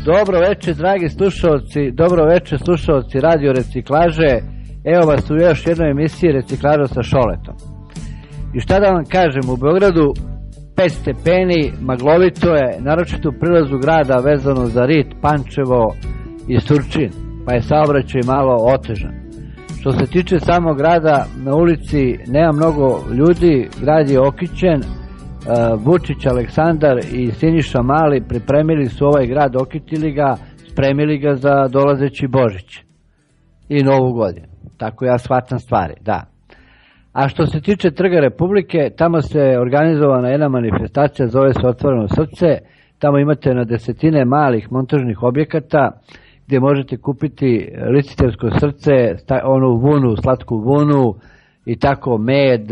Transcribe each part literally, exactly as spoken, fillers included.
Dobro večer, dragi slušalci, dobro večer slušalci Radio Reciklaže. Evo vas u još jednoj emisiji Reciklaža sa Šoletom. I šta da vam kažem, u Beogradu pet stepeni, maglovito je, naročito u prilazu grada vezano za Rit, Pančevo i Surčin, pa je saobraćaj malo otežan. Što se tiče samog grada, na ulici nema mnogo ljudi, grad je okićen. Vučić, Aleksandar i Siniša Mali pripremili su ovaj grad, okitili ga, spremili ga za dolazeći Božić i Novu godinu. Tako ja shvatam stvari, da. A što se tiče Trga Republike, tamo se organizovana jedna manifestacija, zove se Otvoreno srce. Tamo imate na desetine malih montažnih objekata gdje možete kupiti licitersko srce, onu vunu, slatku vunu, i tako med,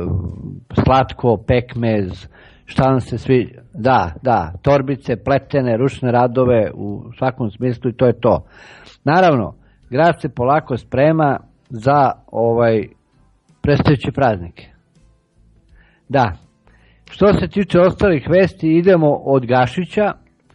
slatko, pekmez, šta vam se svi, da, da, torbice, pletene, ručne radove u svakom smislu i to je to. Naravno, grad se polako sprema za ovaj predstojeće praznike. Da, što se tiče ostalih vesti, idemo od Gašića.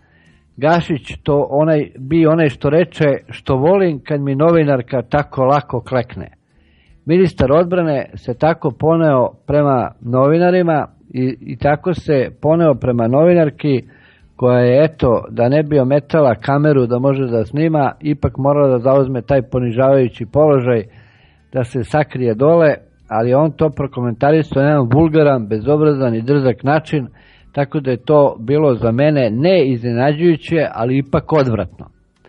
Gašić, to onaj, bi onaj što reče, što volim kad mi novinarka tako lako klekne. Ministar odbrane se tako poneo prema novinarima i, i tako se poneo prema novinarki koja je, eto, da ne bi ometala kameru da može da snima, ipak morala da zauzme taj ponižavajući položaj, da se sakrije dole, ali on to prokomentarisao na jedan vulgaran, bezobrazan i drzak način, tako da je to bilo za mene ne iznenađujuće, ali ipak odvratno.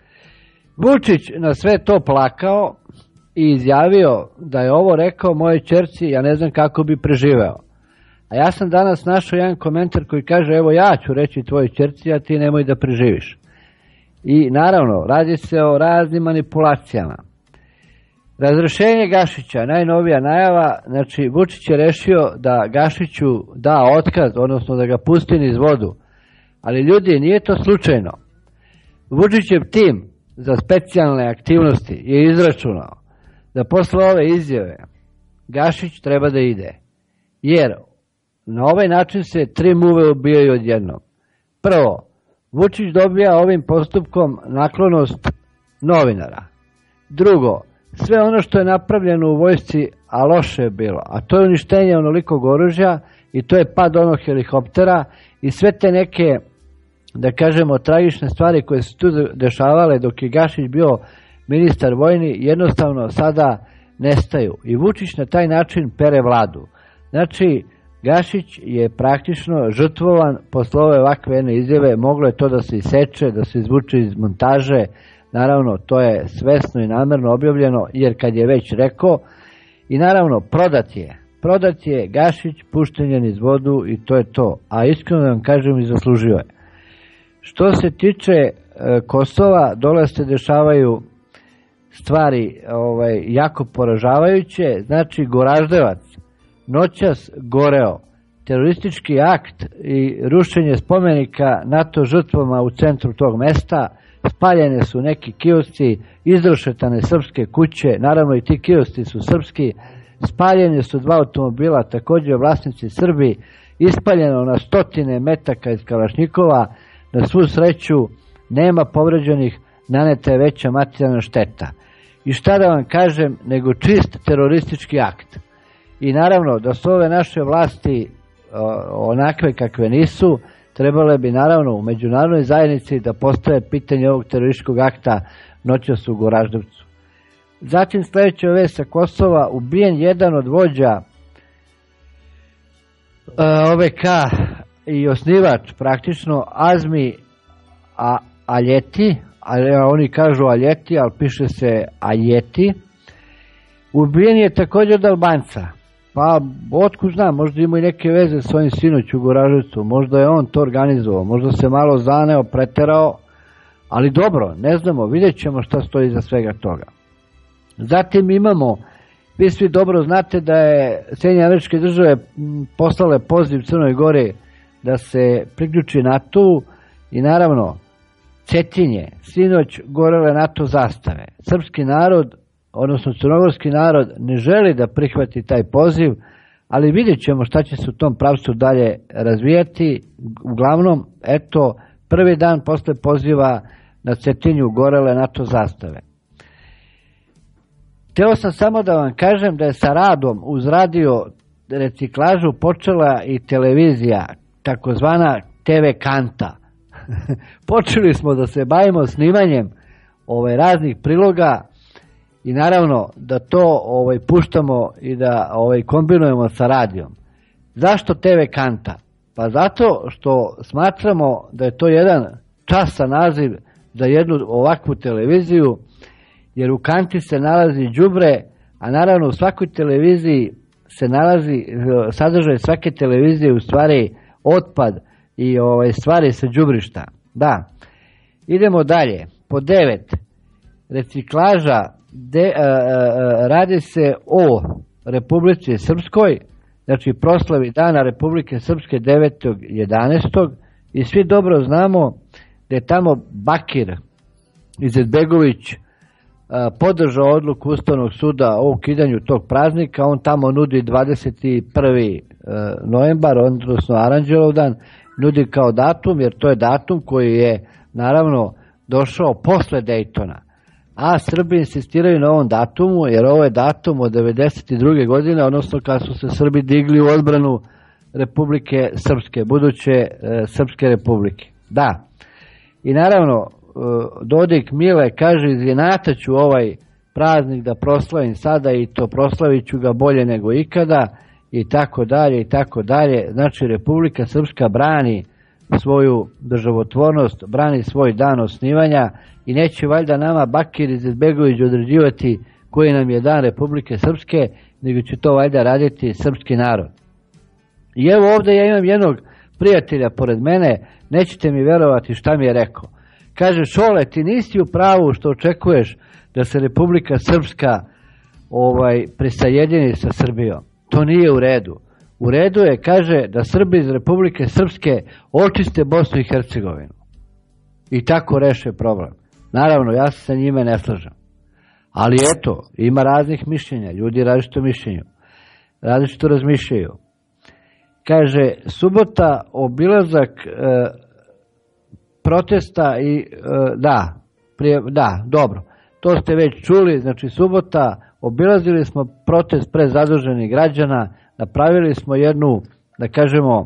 Vučić na sve to plakao i izjavio da je ovo rekao mojoj ćerci, ja ne znam kako bi preživeo. A ja sam danas našao jedan komentar koji kaže, evo ja ću reći tvojoj ćerci, a ti nemoj da preživiš. I naravno, radi se o raznim manipulacijama. Razrešenje Gašića, najnovija najava, znači Vučić je rešio da Gašiću da otkaz, odnosno da ga pusti niz vodu. Ali ljudi, nije to slučajno. Vučićev tim za specijalne aktivnosti je izračunao da posle ove izjave Gašić treba da ide, jer na ovaj način se tri muve ubijaju odjednom. Prvo, Vučić dobija ovim postupkom naklonost novinara. Drugo, sve ono što je napravljeno u vojsci, a loše je bilo, a to je uništenje onolikog oružja i to je pad onog helikoptera i sve te neke, da kažemo, tragične stvari koje su tu dešavale dok je Gašić bio ministar vojni, jednostavno sada nestaju. I Vučić na taj način pere vladu. Znači, Gašić je praktično žrtvovan posle ove ovakve jedne izjave, moglo je to da se iseče, da se izvuče iz montaže, naravno to je svesno i namerno objavljeno, jer kad je već rekao, i naravno prodat je, prodat je Gašić, pušten je niz vodu i to je to, a iskreno vam kažem i zaslužio je. Što se tiče e, Kosova, dole se dešavaju stvari ovaj, jako poražavajuće, znači Goraždevac, noćas goreo, teroristički akt i rušenje spomenika NATO žrtvama u centru tog mesta, spaljene su neki kiosci, izrušetane srpske kuće, naravno i ti kiosci su srpski, spaljene su dva automobila, također vlasnici Srbi, ispaljeno na stotine metaka iz kalašnjikova, na svu sreću nema povređenih, naneta je veća materijalna šteta. I šta da vam kažem, nego čist teroristički akt. I naravno da su ove naše vlasti onakve kakve nisu, trebale bi naravno u međunarodnoj zajednici da postave pitanje ovog terorističkog akta noćas u Goraždevcu. Zatim sledeća vest sa Kosova, ubijen jedan od vođa O V K i osnivač praktično Azmi A, Aljeti, a oni kažu Aljeti, ali piše se Aljeti. Ubijen je također od Albanca. Pa, otkud znam, možda ima i neke veze s ovim sinoć u Goraždevcu, možda je on to organizovao, možda se malo zaneo, preterao, ali dobro, ne znamo, vidjet ćemo šta stoji iza svega toga. Zatim imamo, vi svi dobro znate da je Sjedinjene Američke Države poslale poziv Crnoj Gori da se priključi NATO i naravno Cetinje, sinoć gorele NATO zastave. Srpski narod, odnosno crnogorski narod, ne želi da prihvati taj poziv, ali vidjet ćemo šta će se u tom pravcu dalje razvijati. Uglavnom, eto, prvi dan posle poziva na Cetinju gorele NATO zastave. Hteo sam samo da vam kažem da je sa radom uz radio reciklažu počela i televizija, takozvana te ve Kanta. Počeli smo da se bavimo snimanjem ovaj, raznih priloga i naravno da to ovaj, puštamo i da ovaj, kombinujemo sa radijom. Zašto te ve Kanta? Pa zato što smatramo da je to jedan časan naziv za jednu ovakvu televiziju, jer u kanti se nalazi đubre, a naravno u svakoj televiziji se nalazi, sadržaj svake televizije u stvari otpad i ovaj, stvari sa đubrišta. Da. Idemo dalje. Po devet. Reciklaža de, a, a, radi se o Republici Srpskoj, znači proslavi Dana Republike Srpske devetog jedanaestog i svi dobro znamo da je tamo Bakir Izetbegović podržao odluku Ustavnog suda o ukidanju tog praznika. On tamo nudi dvadeset prvi novembar, odnosno Aranđelov, nudi kao datum, jer to je datum koji je naravno došao posle Dejtona. A Srbi insistiraju na ovom datumu, jer ovo je datum od devedeset druge godine, odnosno kad su se Srbi digli u odbranu Republike Srpske, buduće e, Srpske republike. Da. I naravno, Dodik Mile kaže, izvinataću ovaj praznik da proslavim sada i to proslavit ću ga bolje nego ikada i tako dalje i tako dalje. Znači Republika Srpska brani svoju državotvornost, brani svoj dan osnivanja i neće valjda nama Bakir Izetbegović određivati koji nam je dan Republike Srpske, nego će to valjda raditi srpski narod. I evo ovdje ja imam jednog prijatelja pored mene, nećete mi verovati šta mi je rekao. Kaže, Šole, ti nisi u pravu što očekuješ da se Republika Srpska ovaj, prisajedini sa Srbijom. To nije u redu. U redu je, kaže, da Srbi iz Republike Srpske očiste Bosnu i Hercegovinu. I tako reše problem. Naravno, ja se sa njime ne slažem. Ali eto, ima raznih mišljenja. Ljudi različito mišljenju. Različito razmišljaju. Kaže, subota, obilazak e, protesta i e, da, prije, da, dobro. To ste već čuli, znači subota, obilazili smo protest prezaduženih građana, napravili smo jednu, da kažemo,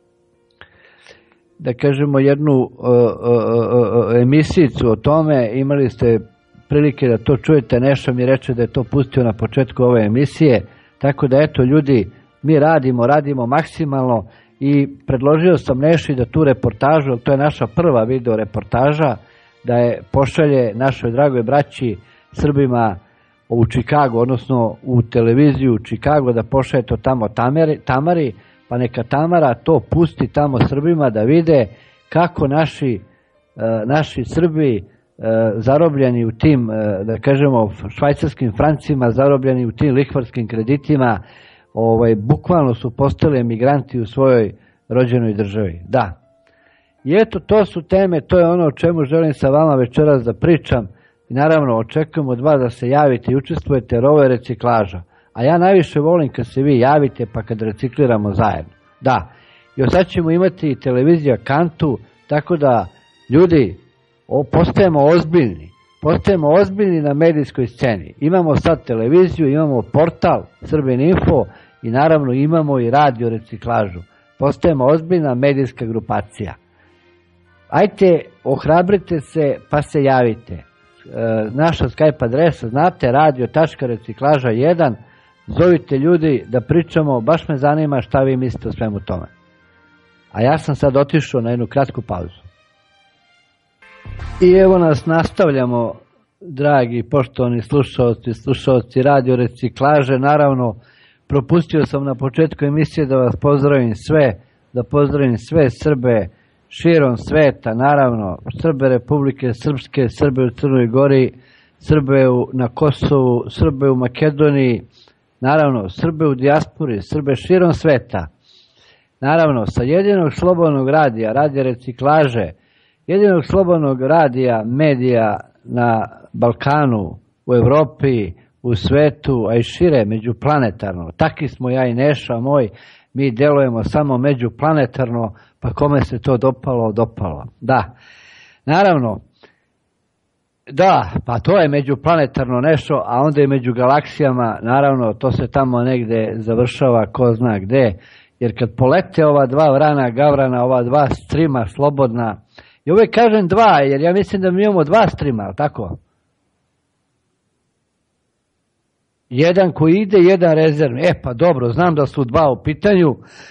da kažemo jednu uh, uh, uh, emisijicu o tome, imali ste prilike da to čujete, Neša mi reče da je to pustio na početku ove emisije, tako da eto ljudi, mi radimo, radimo maksimalno i predložio sam Neši da tu reportažu, to je naša prva video reportaža, da je pošalje našoj dragoj braći Srbima u Čikagu, odnosno u televiziju u Čikagu, da pošalje to tamo Tamari, Tamari, pa neka Tamara to pusti tamo Srbima da vide kako naši, naši Srbi zarobljeni u tim, da kažemo, švajcarskim francima, zarobljeni u tim lihvarskim kreditima, ovaj, bukvalno su postali emigranti u svojoj rođenoj državi. Da. I eto, to su teme, to je ono o čemu želim sa vama večeras da pričam. I naravno, očekujem od vas da se javite i učestvujete, jer ovo je reciklaža. A ja najviše volim kad se vi javite, pa kad recikliramo zajedno. Da. I sad ćemo imati i televizija Kantu, tako da, ljudi, o, postajemo ozbiljni. Postajemo ozbiljni na medijskoj sceni. Imamo sad televiziju, imamo portal Srbin Info i naravno imamo i radio reciklažu. Postajemo ozbiljna medijska grupacija. Ajte, ohrabrite se pa se javite. E, naša Skype adresa, znate, radio.reciklaža jedan. Zovite ljudi da pričamo, baš me zanima šta vi mislite o svemu tome. A ja sam sad otišao na jednu kratku pauzu. I evo nas nastavljamo, dragi poštovani slušalci, slušalci radio reciklaže. Naravno, propustio sam na početku emisije da vas pozdravim sve, da pozdravim sve Srbe širom sveta, naravno, Srbe Republike Srpske, Srbe u Crnoj Gori, Srbe u, na Kosovu, Srbe u Makedoniji, naravno, Srbe u dijaspori, Srbe širom sveta. Naravno, sa jedinog slobodnog radija, radija reciklaže, jedinog slobodnog radija, medija na Balkanu, u Evropi, u svetu, a i šire, međuplanetarno. Taki smo ja i Neša moj, mi delujemo samo međuplanetarno, pa kome se to dopalo, dopalo. Da, naravno, Da, pa to je međuplanetarno nešto, a onda i među galaksijama, naravno, to se tamo negde završava, ko zna gde, jer kad polete ova dva vrana gavrana, ova dva strima slobodna, i uvek kažem dva, jer ja mislim da mi imamo dva strima, ali tako? Jedan koji ide, jedan rezervni. E pa dobro, znam da su dva u pitanju,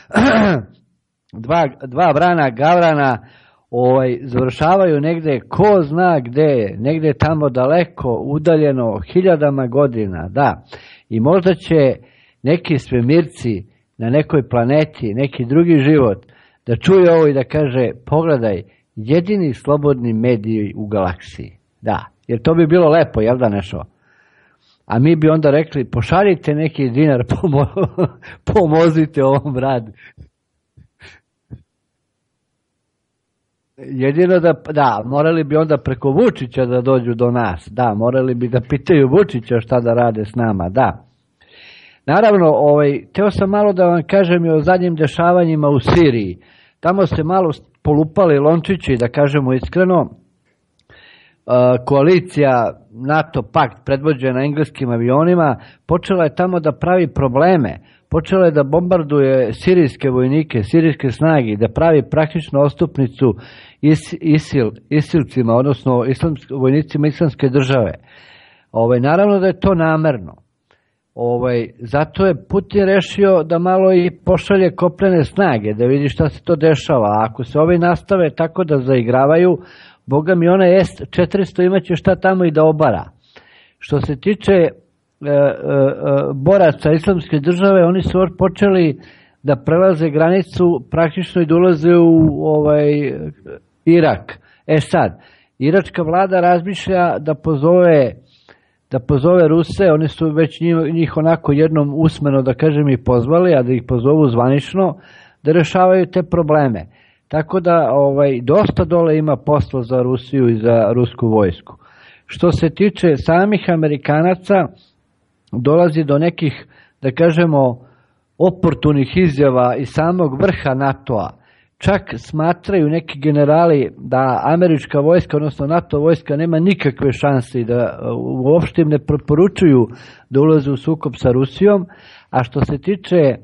dva, dva vrana gavrana, Ovaj, završavaju negde ko zna gde, negde tamo daleko, udaljeno hiljadama godina, da. I možda će neki svemirci na nekoj planeti, neki drugi život, da čuje ovo i da kaže, pogledaj, jedini slobodni mediji u galaksiji. Da, jer to bi bilo lepo, jel da nešto? A mi bi onda rekli, pošaljite neki dinar, pomo pomozite ovom radu. Jedino da, da, morali bi onda preko Vučića da dođu do nas, da, morali bi da pitaju Vučića šta da rade s nama, da. Naravno, ovaj, teo sam malo da vam kažem i o zadnjim dešavanjima u Siriji. Tamo se malo polupali lončići, da kažemo iskreno, koalicija NATO pakt predvođena engleskim avionima počela je tamo da pravi probleme. Počela je da bombarduje sirijske vojnike, sirijske snage, da pravi praktično ostupnicu is, isil, isilcima, odnosno islamsk, vojnicima islamske države. Ovaj, naravno da je to namerno. Ovaj, zato je Putin rešio da malo i pošalje kopnene snage, da vidi šta se to dešava. A ako se ovi nastave tako da zaigravaju, boga mi ona S četiristo imaće šta tamo i da obara. Što se tiče e, e, e, boraca islamske države, oni su počeli da prelaze granicu praktično i da ulaze u ovaj, Irak. E sad, iračka vlada razmišlja da pozove da pozove Ruse, oni su već njih, njih onako jednom usmeno, da kažem, i pozvali, a da ih pozovu zvanično, da rešavaju te probleme. Tako da ovaj, dosta dole ima posla za Rusiju i za rusku vojsku. Što se tiče samih Amerikanaca, dolazi do nekih, da kažemo, oportunih izjava iz samog vrha NATO-a. Čak smatraju neki generali da američka vojska, odnosno NATO vojska, nema nikakve šanse i da uopšte im ne preporučuju da ulaze u sukob sa Rusijom. A što se tiče e,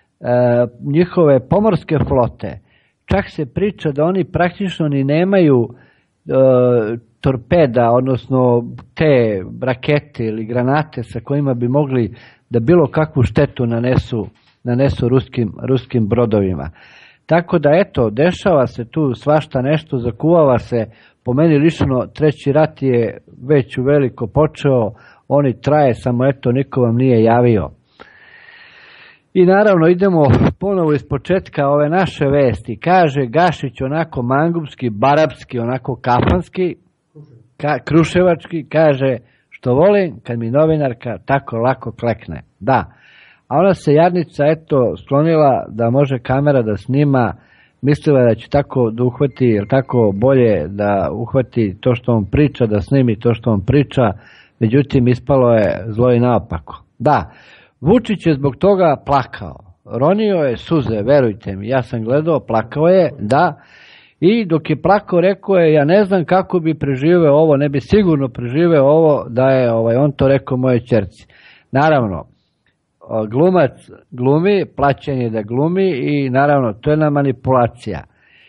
njihove pomorske flote, čak se priča da oni praktično ni nemaju e, torpeda, odnosno te rakete ili granate sa kojima bi mogli da bilo kakvu štetu nanesu, nanesu ruskim, ruskim brodovima. Tako da eto, dešava se tu svašta nešto, zakuvava se, po meni lično treći rat je već u veliko počeo, oni traje, samo eto niko vam nije javio. I naravno idemo ponovo iz početka ove naše vesti. Kaže Gašić onako mangupski, barapski, onako kafanski, ka, kruševački, kaže što volim kad mi novinarka tako lako klekne. Da, a ona se jadnica eto sklonila da može kamera da snima, mislila da će tako da uhvati, ili tako bolje da uhvati to što on priča, da snimi to što on priča, međutim ispalo je zlo i naopako. Da, Vučić je zbog toga plakao, ronio je suze, verujte mi, ja sam gledao, plakao je, da, i dok je plakao rekao je, ja ne znam kako bi preživeo ovo, ne bi sigurno preživeo ovo da je ovaj, on to rekao moje ćerci. Naravno, glumac glumi, plaćen je da glumi i naravno to je jedna manipulacija.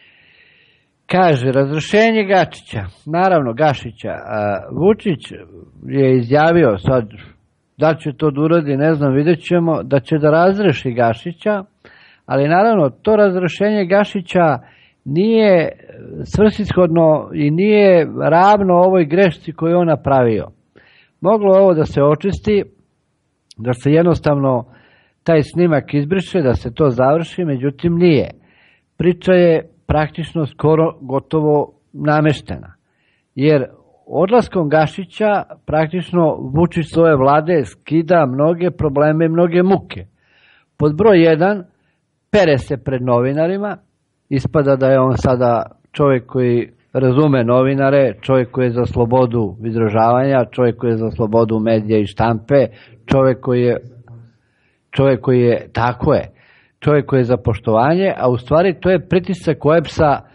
Kaže, razrešenje Gačića, naravno Gašića, Vučić je izjavio sad, da li će to da uradi, ne znam, vidjet ćemo, da će da razreši Gašića, ali naravno to razrešenje Gašića nije svrsishodno i nije ravno ovoj grešci koju on napravio. Moglo ovo da se očisti, da se jednostavno taj snimak izbriše, da se to završi, međutim nije. Priča je praktično skoro gotovo nameštena, jer odlaskom Gašića praktično Vučić svoje vlade skida mnoge probleme i mnoge muke. Pod broj jedan, pere se pred novinarima, ispada da je on sada čovjek koji razume novinare, čovjek koji je za slobodu izražavanja, čovjek koji je za slobodu medija i štampe, čovjek koji je, čovjek koji je, tako je, čovjek koji je za poštovanje, a u stvari to je pritisak O E B S-a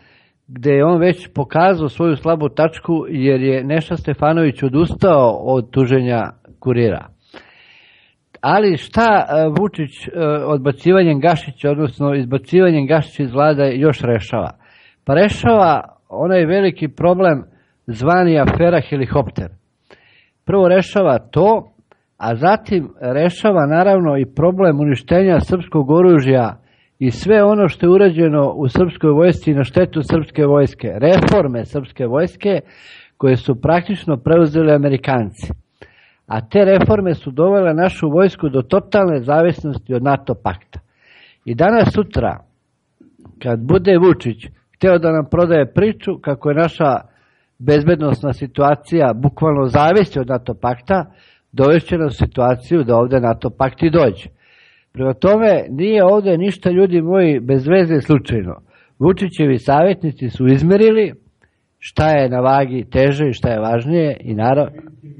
gde je on već pokazao svoju slabu tačku jer je Neša Stefanović odustao od tuženja Kurira. Ali šta Vučić odbacivanjem Gašića, odnosno izbacivanjem Gašića iz vlade još rešava? Pa rešava onaj veliki problem zvani afera helikopter. Prvo rešava to, a zatim rešava naravno i problem uništenja srpskog oružja i sve ono što je urađeno u srpskoj vojsci na štetu srpske vojske, reforme srpske vojske koje su praktično preuzeli Amerikanci. A te reforme su dovele našu vojsku do totalne zavisnosti od NATO pakta. I danas sutra, kad bude Vučić hteo da nam prodaje priču kako je naša bezbednosna situacija bukvalno zavisi od NATO pakta, dovešće nas u situaciju da ovde NATO pakt i dođe. Prema tome, nije ovde ništa, ljudi moji, bez veze slučajno. Vučićevi savjetnici su izmerili šta je na vagi teže i šta je važnije i naravno...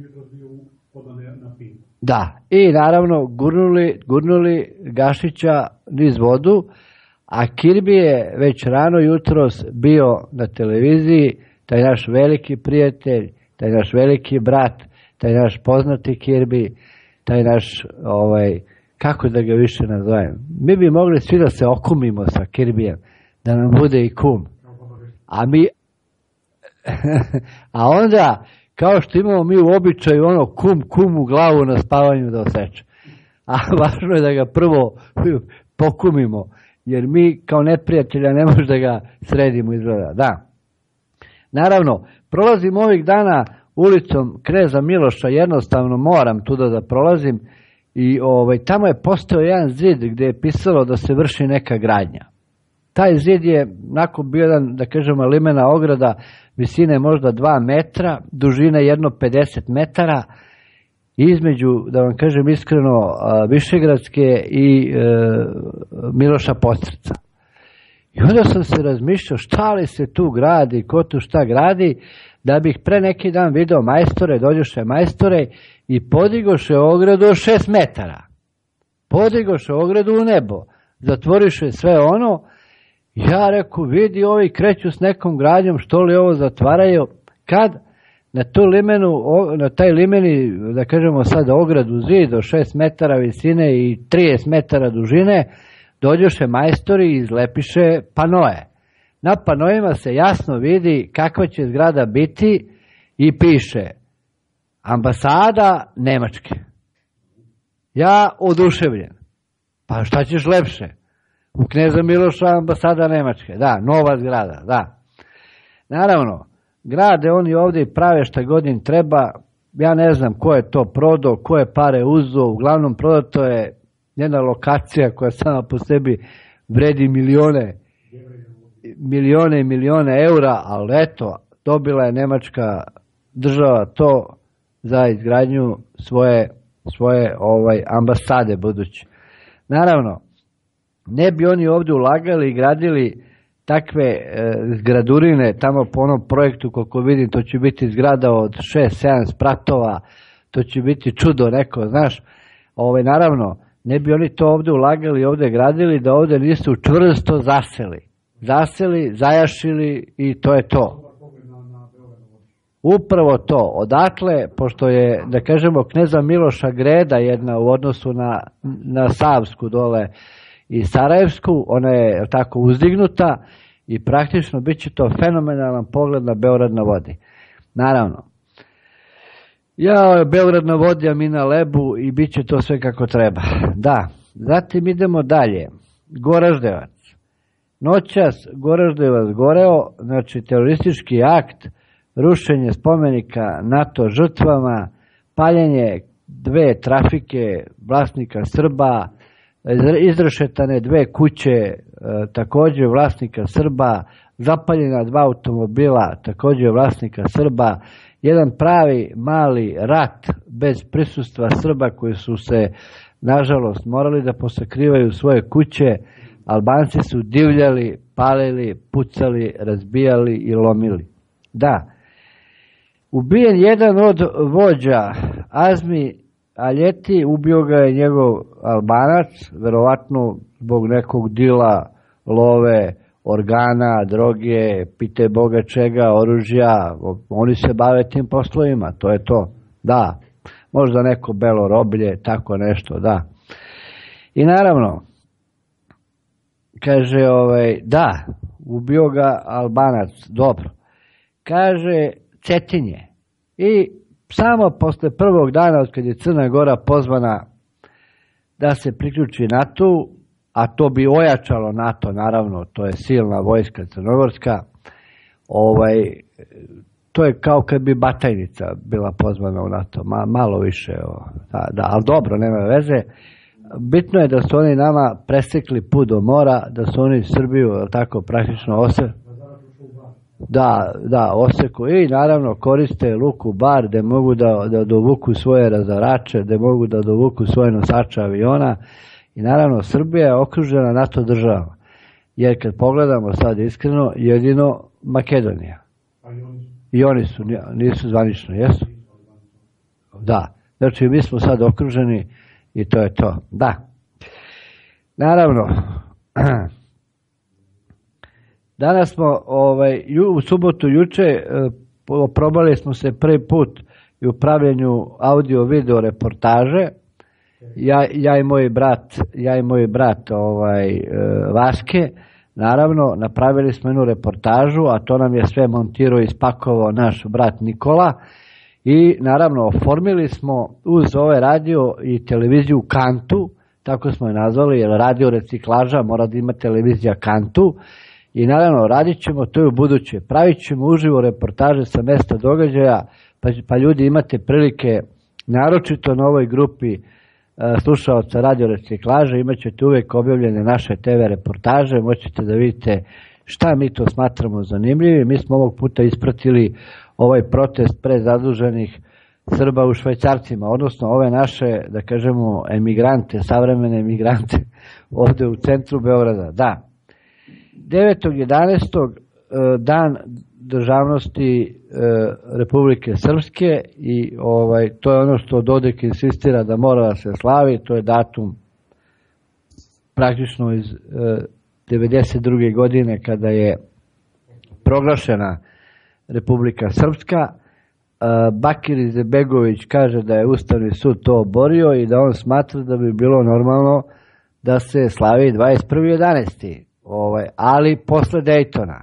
Da, i naravno gurnuli, gurnuli Gašića niz vodu, a Kirbi je već rano jutros bio na televiziji, taj naš veliki prijatelj, taj naš veliki brat, taj naš poznati Kirbi, taj naš, ovaj, kako da ga više nazovem. Mi bi mogli svi da se okumimo sa Kirbijem, da nam bude i kum. A mi, a onda, kao što imamo mi u običaju, ono kum, kum u glavu na spavanju da oseče. A važno je da ga prvo pokumimo, jer mi kao neprijatelja ne možemo da ga sredimo izgleda. Da. Naravno, prolazim ovih dana ulicom Kneza Miloša, jednostavno moram tuda da prolazim i ovaj, tamo je postao jedan zid gde je pisalo da se vrši neka gradnja. Taj zid je nakon bio jedan, da kažemo, limena ograda, visine možda dva metra, dužine jedno pedeset metara, između, da vam kažem iskreno, Višegradske i e, Miloša Postrca. I onda sam se razmišljao šta li se tu gradi, ko tu šta gradi, da bih pre neki dan video majstore, dođoše majstore i podigoše ogradu od šest metara. Podigoše ogradu u nebo, zatvoriše sve ono. Ja reku, vidi, ovi kreću s nekom gradnjom, što li ovo zatvaraju, kad na tu limenu, na taj limeni, da kažemo sad ogradu zid od šest metara visine i trideset metara dužine, dođoše majstori i izlepiše panoje. Na panojima se jasno vidi kakva će zgrada biti i piše ambasada Nemačke. Ja oduševljen. Pa šta ćeš lepše? U Kneza Miloša ambasada Nemačke. Da, nova zgrada, da. Naravno, grade oni ovdje i prave šta god im treba. Ja ne znam ko je to prodao, ko je pare uzeo. Uglavnom prodato je jedna lokacija koja sama po sebi vredi milione, milione i milione eura, ali eto, dobila je nemačka država to za izgradnju svoje, svoje ovaj, ambasade buduće. Naravno, ne bi oni ovdje ulagali i gradili takve e, zgradurine tamo po onom projektu, koliko vidim, to će biti zgrada od šest sedam spratova, to će biti čudo neko, znaš, ovaj, naravno, ne bi oni to ovdje ulagali i ovdje gradili da ovdje nisu čvrsto zaseli. Zaseli, zajašili i to je to. Upravo to. Odatle, pošto je, da kažemo, Kneza Miloša greda jedna u odnosu na, na Savsku dole i Sarajevsku, ona je tako uzdignuta i praktično bit će to fenomenalan pogled na Beograd na vodi. Naravno, ja Beograd na vodi, a mi na lebu i bit će to sve kako treba. Da, zatim idemo dalje. Goraždevac. Noćas Goraždevac goreo, znači teroristički akt, rušenje spomenika NATO žrtvama, paljenje dve trafike vlasnika Srba, izrešetane dve kuće e, također vlasnika Srba, zapaljena dva automobila također vlasnika Srba, jedan pravi mali rat bez prisustva Srba koji su se nažalost morali da posakrivaju svoje kuće. Albanci su divljali, palili, pucali, razbijali i lomili. Da, ubijen jedan od vođa, Azmi Aljeti, ubio ga je njegov Albanac, verovatno zbog nekog dila, love, organa, droge, pite Boga čega, oružja, oni se bave tim poslovima, to je to, da, možda neko belo roblje, tako nešto, da. I naravno, kaže, ovaj, da, ubio ga Albanac, dobro, kaže Cetinje, i samo posle prvog dana od kad je Crna Gora pozvana da se priključi NATO, a to bi ojačalo NATO, naravno, to je silna vojska crnogorska, ovaj, to je kao kad bi Batajnica bila pozvana u NATO, Ma, malo više, da, da, ali dobro, nema veze. Bitno je da su oni nama presekli put do mora, da su oni Srbiju, tako, praktično ose... Da, da, oseku i naravno koriste luku Bar gde mogu da, da dovuku svoje razarače, gde mogu da dovuku svoje nosače aviona i naravno Srbija je okružena NATO država. Jer kad pogledamo sad iskreno, jedino Makedonija. I oni su, nisu zvanično, jesu? Da, znači mi smo sad okruženi i to je to. Da. Naravno, danas smo, ovaj, u subotu juče, probali smo se prvi put i u pravljenju audio-video reportaže. Ja, ja i moj brat, ja i moj brat ovaj, Vaske, naravno, napravili smo jednu reportažu, a to nam je sve montirao i ispakovao naš brat Nikola. I naravno, oformili smo uz ovaj radio i televiziju Kantu, tako smo je nazvali, jer radio reciklaža mora da ima televizija Kantu. I naravno, radit ćemo to i u buduće. Pravit ćemo uživo reportaže sa mesta događaja, pa, pa ljudi imate prilike, naročito na ovoj grupi e, slušaoca radio reciklaže, imat ćete uvek objavljene naše te ve reportaže, moćete da vidite šta mi to smatramo zanimljivim. Mi smo ovog puta ispratili ovaj protest prezaduženih Srba u Švajcarcima, odnosno ove naše, da kažemo, emigrante, savremene emigrante ovde u centru Beograda. Da. devetog jedanaestog dan državnosti Republike Srpske i ovaj, to je ono što Dodik insistira da mora da se slavi, to je datum praktično iz devedeset druge godine kada je proglašena Republika Srpska. Bakir Izetbegović kaže da je Ustavni sud to oborio i da on smatra da bi bilo normalno da se slavi dvadeset prvi jedanaesti Ovaj, ali posle Dejtona.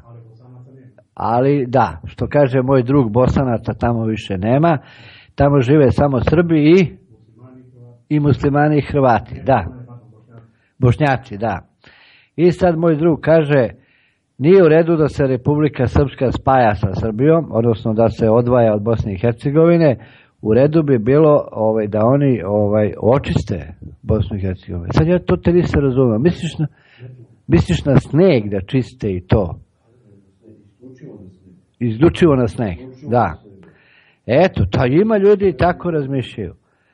Ali da, što kaže moj drug, Bosanaca tamo više nema, tamo žive samo Srbi i i muslimani i Hrvati, da. Bošnjaci, da. I sad moj drug kaže, nije u redu da se Republika Srpska spaja sa Srbijom, odnosno da se odvaja od Bosne i Hercegovine, u redu bi bilo ovaj, da oni ovaj, očiste Bosnu i Hercegovinu. Sad ja to te nisam razumio. Misliš na, misliš na sneg da čiste i to? Izlučivo na sneg, da. Eto, ta ima ljudi i tako razmišljaju.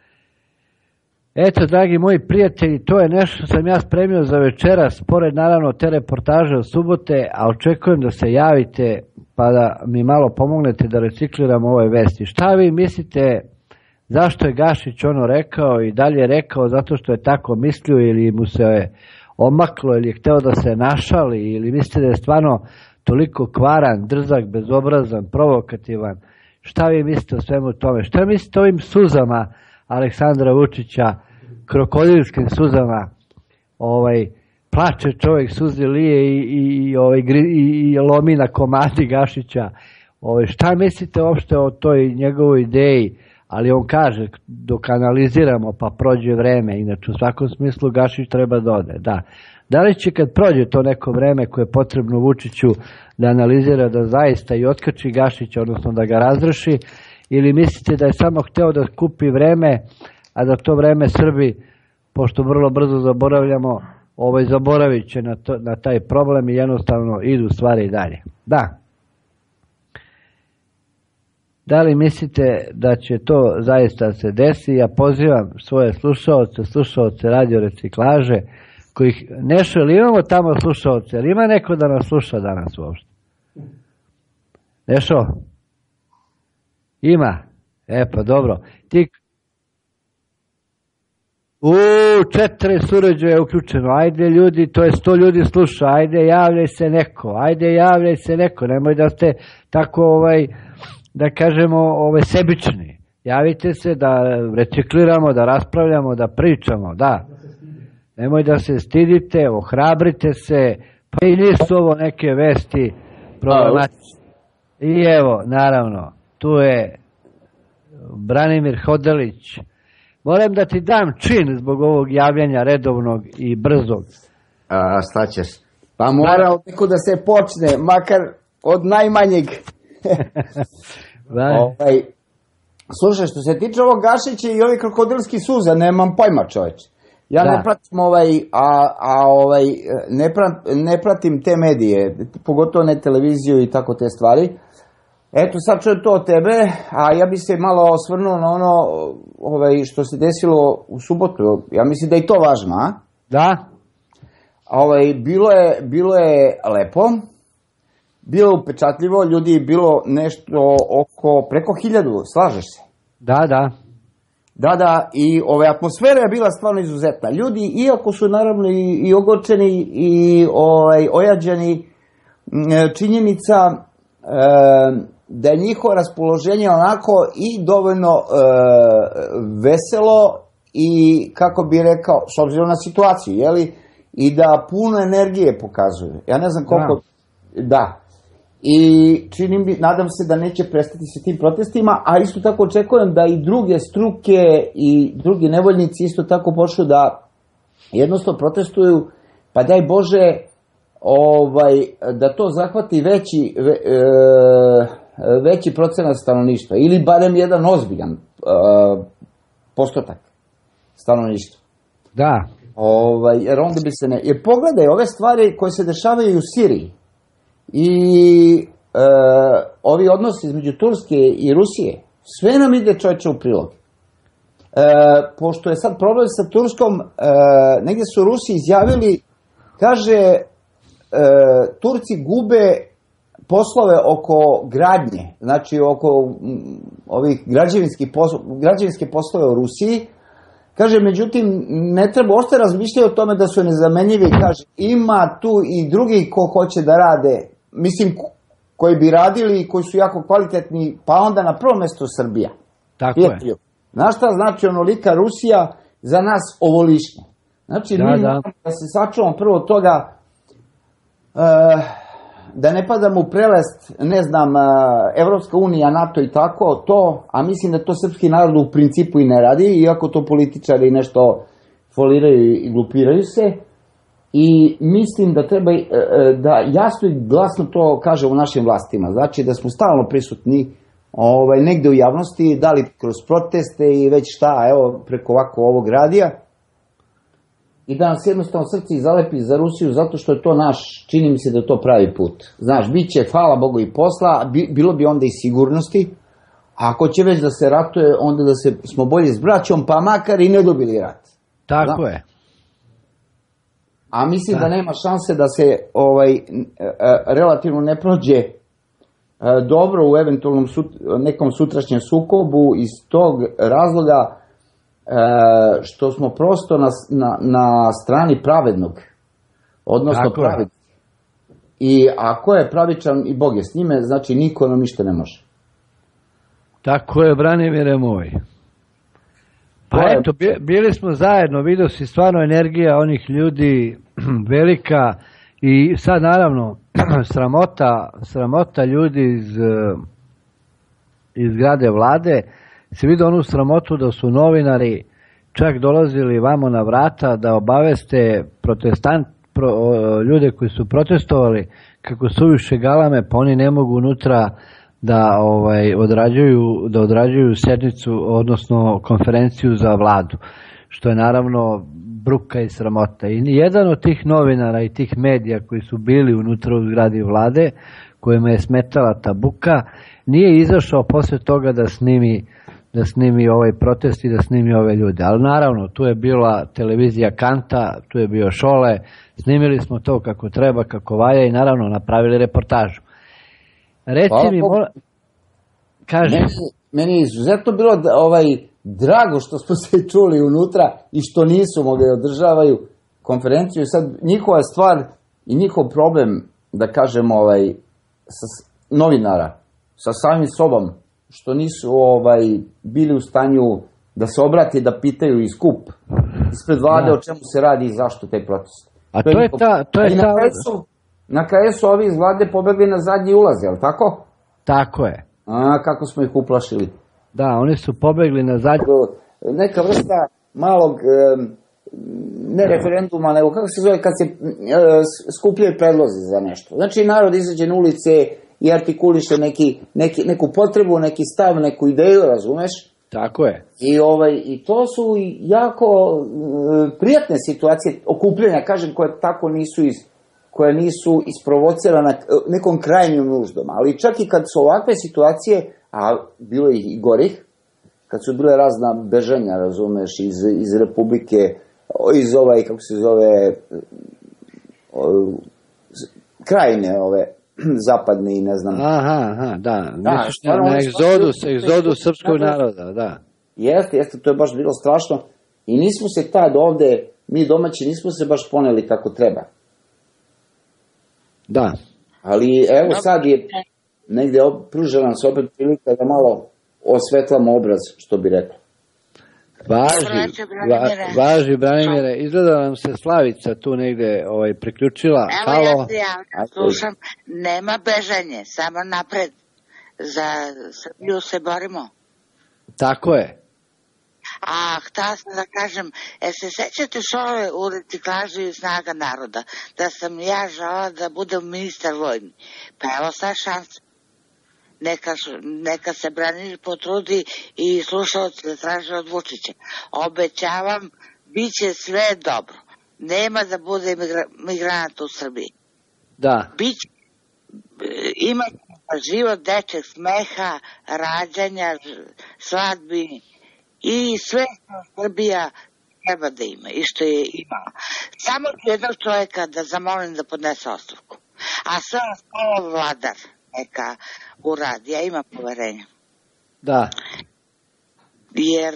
Eto, dragi moji prijatelji, to je nešto što sam ja spremio za večeras, pored naravno te reportaže od subote, a očekujem da se javite pa da mi malo pomognete da recikliramo ove vesti. Šta vi mislite, zašto je Gašić ono rekao i dalje rekao, zato što je tako mislio ili mu se omaklo ili je hteo da se našali ili mislite da je stvarno toliko kvaran, drzak, bezobrazan, provokativan? Šta vi mislite o svemu tome? Šta mislite o ovim suzama Aleksandra Vučića, krokodilskim suzama, ovaj, plače čovjek, suze lije i, i, i, ovaj, i, i lomi na komadi Gašića. Ovaj, šta mislite uopšte o toj njegovoj ideji? Ali on kaže, dok analiziramo pa prođe vreme, inače u svakom smislu Gašić treba da ode. Da. Da li će kad prođe to neko vreme koje je potrebno Vučiću da analizira, da zaista i otkači Gašića, odnosno da ga razreši, ili mislite da je samo hteo da kupi vreme, a da to vreme Srbi, pošto vrlo brzo zaboravljamo, ovaj, zaboravit će na, to, na taj problem i jednostavno idu stvari dalje. Da. Da li mislite da će to zaista se desi? Ja pozivam svoje slušaoce, slušaoce radio reciklaže, kojih nešto, ili imamo tamo slušaoce, ili ima neko da nas sluša danas uopšte? Nešto? Ima? E pa dobro. Ti U, četrnaest uređaja je uključeno, ajde ljudi, to je sto ljudi sluša, ajde javljaj se neko, ajde javljaj se neko, nemoj da ste tako, ovaj, da kažemo, ovaj, sebični. Javite se da recikliramo, da raspravljamo, da pričamo, da. Nemoj da se stidite, ohrabrite se, pa i nisu ovo neke vesti problematične. I evo, naravno, tu je Branimir Hodalić. Moram da ti dam čin zbog ovog javljanja redovnog i brzog. A šta ćeš? Pa mora od neko da se počne, makar od najmanjeg. ovaj, slušaj, što se tiče ovog Gašića i ovih krokodilskih suza, nemam pojma, čoveče. Ja da. ne pratim ovaj, a, a ovaj, ne, prat, ne pratim te medije, pogotovo ne televiziju i tako te stvari. Eto, sad čujem to od tebe, a ja bi se malo osvrnuo na ono ovaj, što se desilo u subotu. Ja mislim da je to važno, a? Da. Ovaj, bilo, je, bilo je lepo, bilo je upečatljivo, ljudi je bilo nešto oko, preko hiljadu, slažeš se? Da, da. Da, da, i ove, atmosfera je bila stvarno izuzetna. Ljudi, iako su naravno i, i ogorčeni i ovaj, ojađeni, činjenica e, da je njihovo raspoloženje onako i dovoljno e, veselo i, kako bi rekao, s obzirom na situaciju, jeli, i da puno energije pokazuju. Ja ne znam koliko... Da. da. I činim bi, nadam se da neće prestati sa tim protestima, a isto tako očekujem da i druge struke i drugi nevoljnici isto tako počnu da jednostavno protestuju, pa daj Bože ovaj, da to zahvati veći, ve, e, veći procenat stanovništva ili barem jedan ozbiljan e, postotak stanovništva. Da. Ovaj, jer onda bi se ne... Jer pogledaj ove stvari koje se dešavaju u Siriji i e, ovi odnosi između Turske i Rusije, sve nam ide, čovječe, u prilog. E, pošto je sad problem sa Turskom, e, negdje su Rusi izjavili, kaže, e, Turci gube poslove oko gradnje, znači oko m, ovih građevinskih poslo, građevinske poslove u Rusiji. Kaže, međutim, ne treba ošte razmišljati o tome da su nezamenljivi. Kaže, ima tu i drugi ko hoće da rade, mislim, koji bi radili i koji su jako kvalitetni, pa onda na prvom mjestu Srbija. Tako Prijatelju. je. Znaš šta znači onolika Rusija za nas ovolišnja? Znači, da, mi da. moramo da se sačuvamo prvo toga, uh, da ne padamo u prelest, ne znam, uh, Evropska unija, NATO i tako, to, a mislim da to srpski narod u principu i ne radi, iako to političari nešto foliraju i glupiraju se. I mislim da treba da jasno i glasno to kaže u našim vlastima. Znači da smo stalno prisutni ovaj, negde u javnosti, da li kroz proteste i već šta, evo, preko ovako ovog radija. I da nas jednostavno srce zalepi za Rusiju, zato što je to naš, čini mi se da je to pravi put. Znaš, bit će, hvala Bogu, i posla, bi, bilo bi onda i sigurnosti. A ako će već da se ratuje, onda da se, smo bolje s braćom, pa makar i ne dobili rat. Tako da? Je. A mislim da. da nema šanse da se ovaj relativno ne prođe dobro u eventualnom sut, nekom sutrašnjem sukobu iz tog razloga što smo prosto na, na, na strani pravednog, odnosno Tako pravednog. I ako je pravičan i Bog je s njime, znači niko nam ništa ne može. Tako je, Branimire moj. Pa je... eto, bili smo zajedno, vidio si stvarno energija onih ljudi velika i sad naravno sramota, sramota ljudi iz, iz grade vlade, si vidio onu sramotu da su novinari čak dolazili vamo na vrata da obaveste protestant, pro, ljude koji su protestovali kako su više galame, pa oni ne mogu unutra da ovaj odrađuju da odrađuju sednicu, odnosno konferenciju za vladu, što je naravno bruka i sramota. I jedan od tih novinara i tih medija koji su bili unutra u zgradi vlade, kojima je smetala ta buka, nije izašao posle toga da snimi da snimi ovaj protest i da snimi ove ljude. Ali naravno, tu je bila televizija Kanta, tu je bio Šole, snimili smo to kako treba, kako valja i naravno napravili reportažu. Reci mi, mora... Kaže... Meni, meni je izuzetno bilo da, ovaj, drago što smo se čuli unutra i što nisu mogli da održavaju konferenciju. Sad njihova stvar i njihov problem, da kažem, ovaj, sa novinara, sa samim sobom, što nisu ovaj, bili u stanju da se obrati, da pitaju i skup ispred vlade da. O čemu se radi i zašto taj protest. A to je ta... To je ta... Na, kraju su, na kraju su ovi iz vlade pobegli na zadnji ulaz, je li tako? Tako je. A, kako smo ih uplašili. Da, oni su pobegli na zadnji... Neka vrsta malog, ne referenduma, nego kako se zove kad se skupljaju predlozi za nešto. Znači, narod izađe na ulice i artikuliše neki, neki, neku potrebu, neki stav, neku ideju, razumeš? Tako je. I, ovaj, i to su jako e, prijatne situacije okupljanja, kažem, koje tako nisu iz, koje nisu isprovocirane nekom krajnjom nuždom. Ali čak i kad su ovakve situacije, a bilo je i gorih, kad su bile razna bežanja, razumeš, iz, iz Republike, iz ovaj, kako se zove, o, krajine ove, zapadne i ne znam. Aha, aha, da. Da, misliš na, na egzodus, egzodus srpskog naroda, da. Jeste, jeste, to je baš bilo strašno. I nismo se tad ovde, mi domaći, nismo se baš poneli kako treba. Da. Ali evo sad je negde pružila nam se opet prilika da malo osvetlamo obraz, što bi rekla. Važi, va, važi, Branimire. Izgleda nam se Slavica tu negde ovaj, priključila. Evo Halo. ja se javno slušam, nema bežanje, samo napred. Za Srbiju se borimo. Tako je. A htala sam da kažem, e se sećate Šole u reciklaži Snaga naroda, da sam ja žala da budem ministar vojni. Pa evo sad šansa. Neka, neka se Branimir potrudi i slušalci da traže od Vučića. Obećavam, bit će sve dobro. Nema da bude migra, migranata u Srbiji. Da. Biće, ima život dečeg smeha, rađanja, svadbi i sve što Srbija treba da ima i što je imala. Samo jednog čovjeka da zamolim da podnese ostavku. A sve ostalo vladar neka uradi. Ja imam poverenja. Da. Jer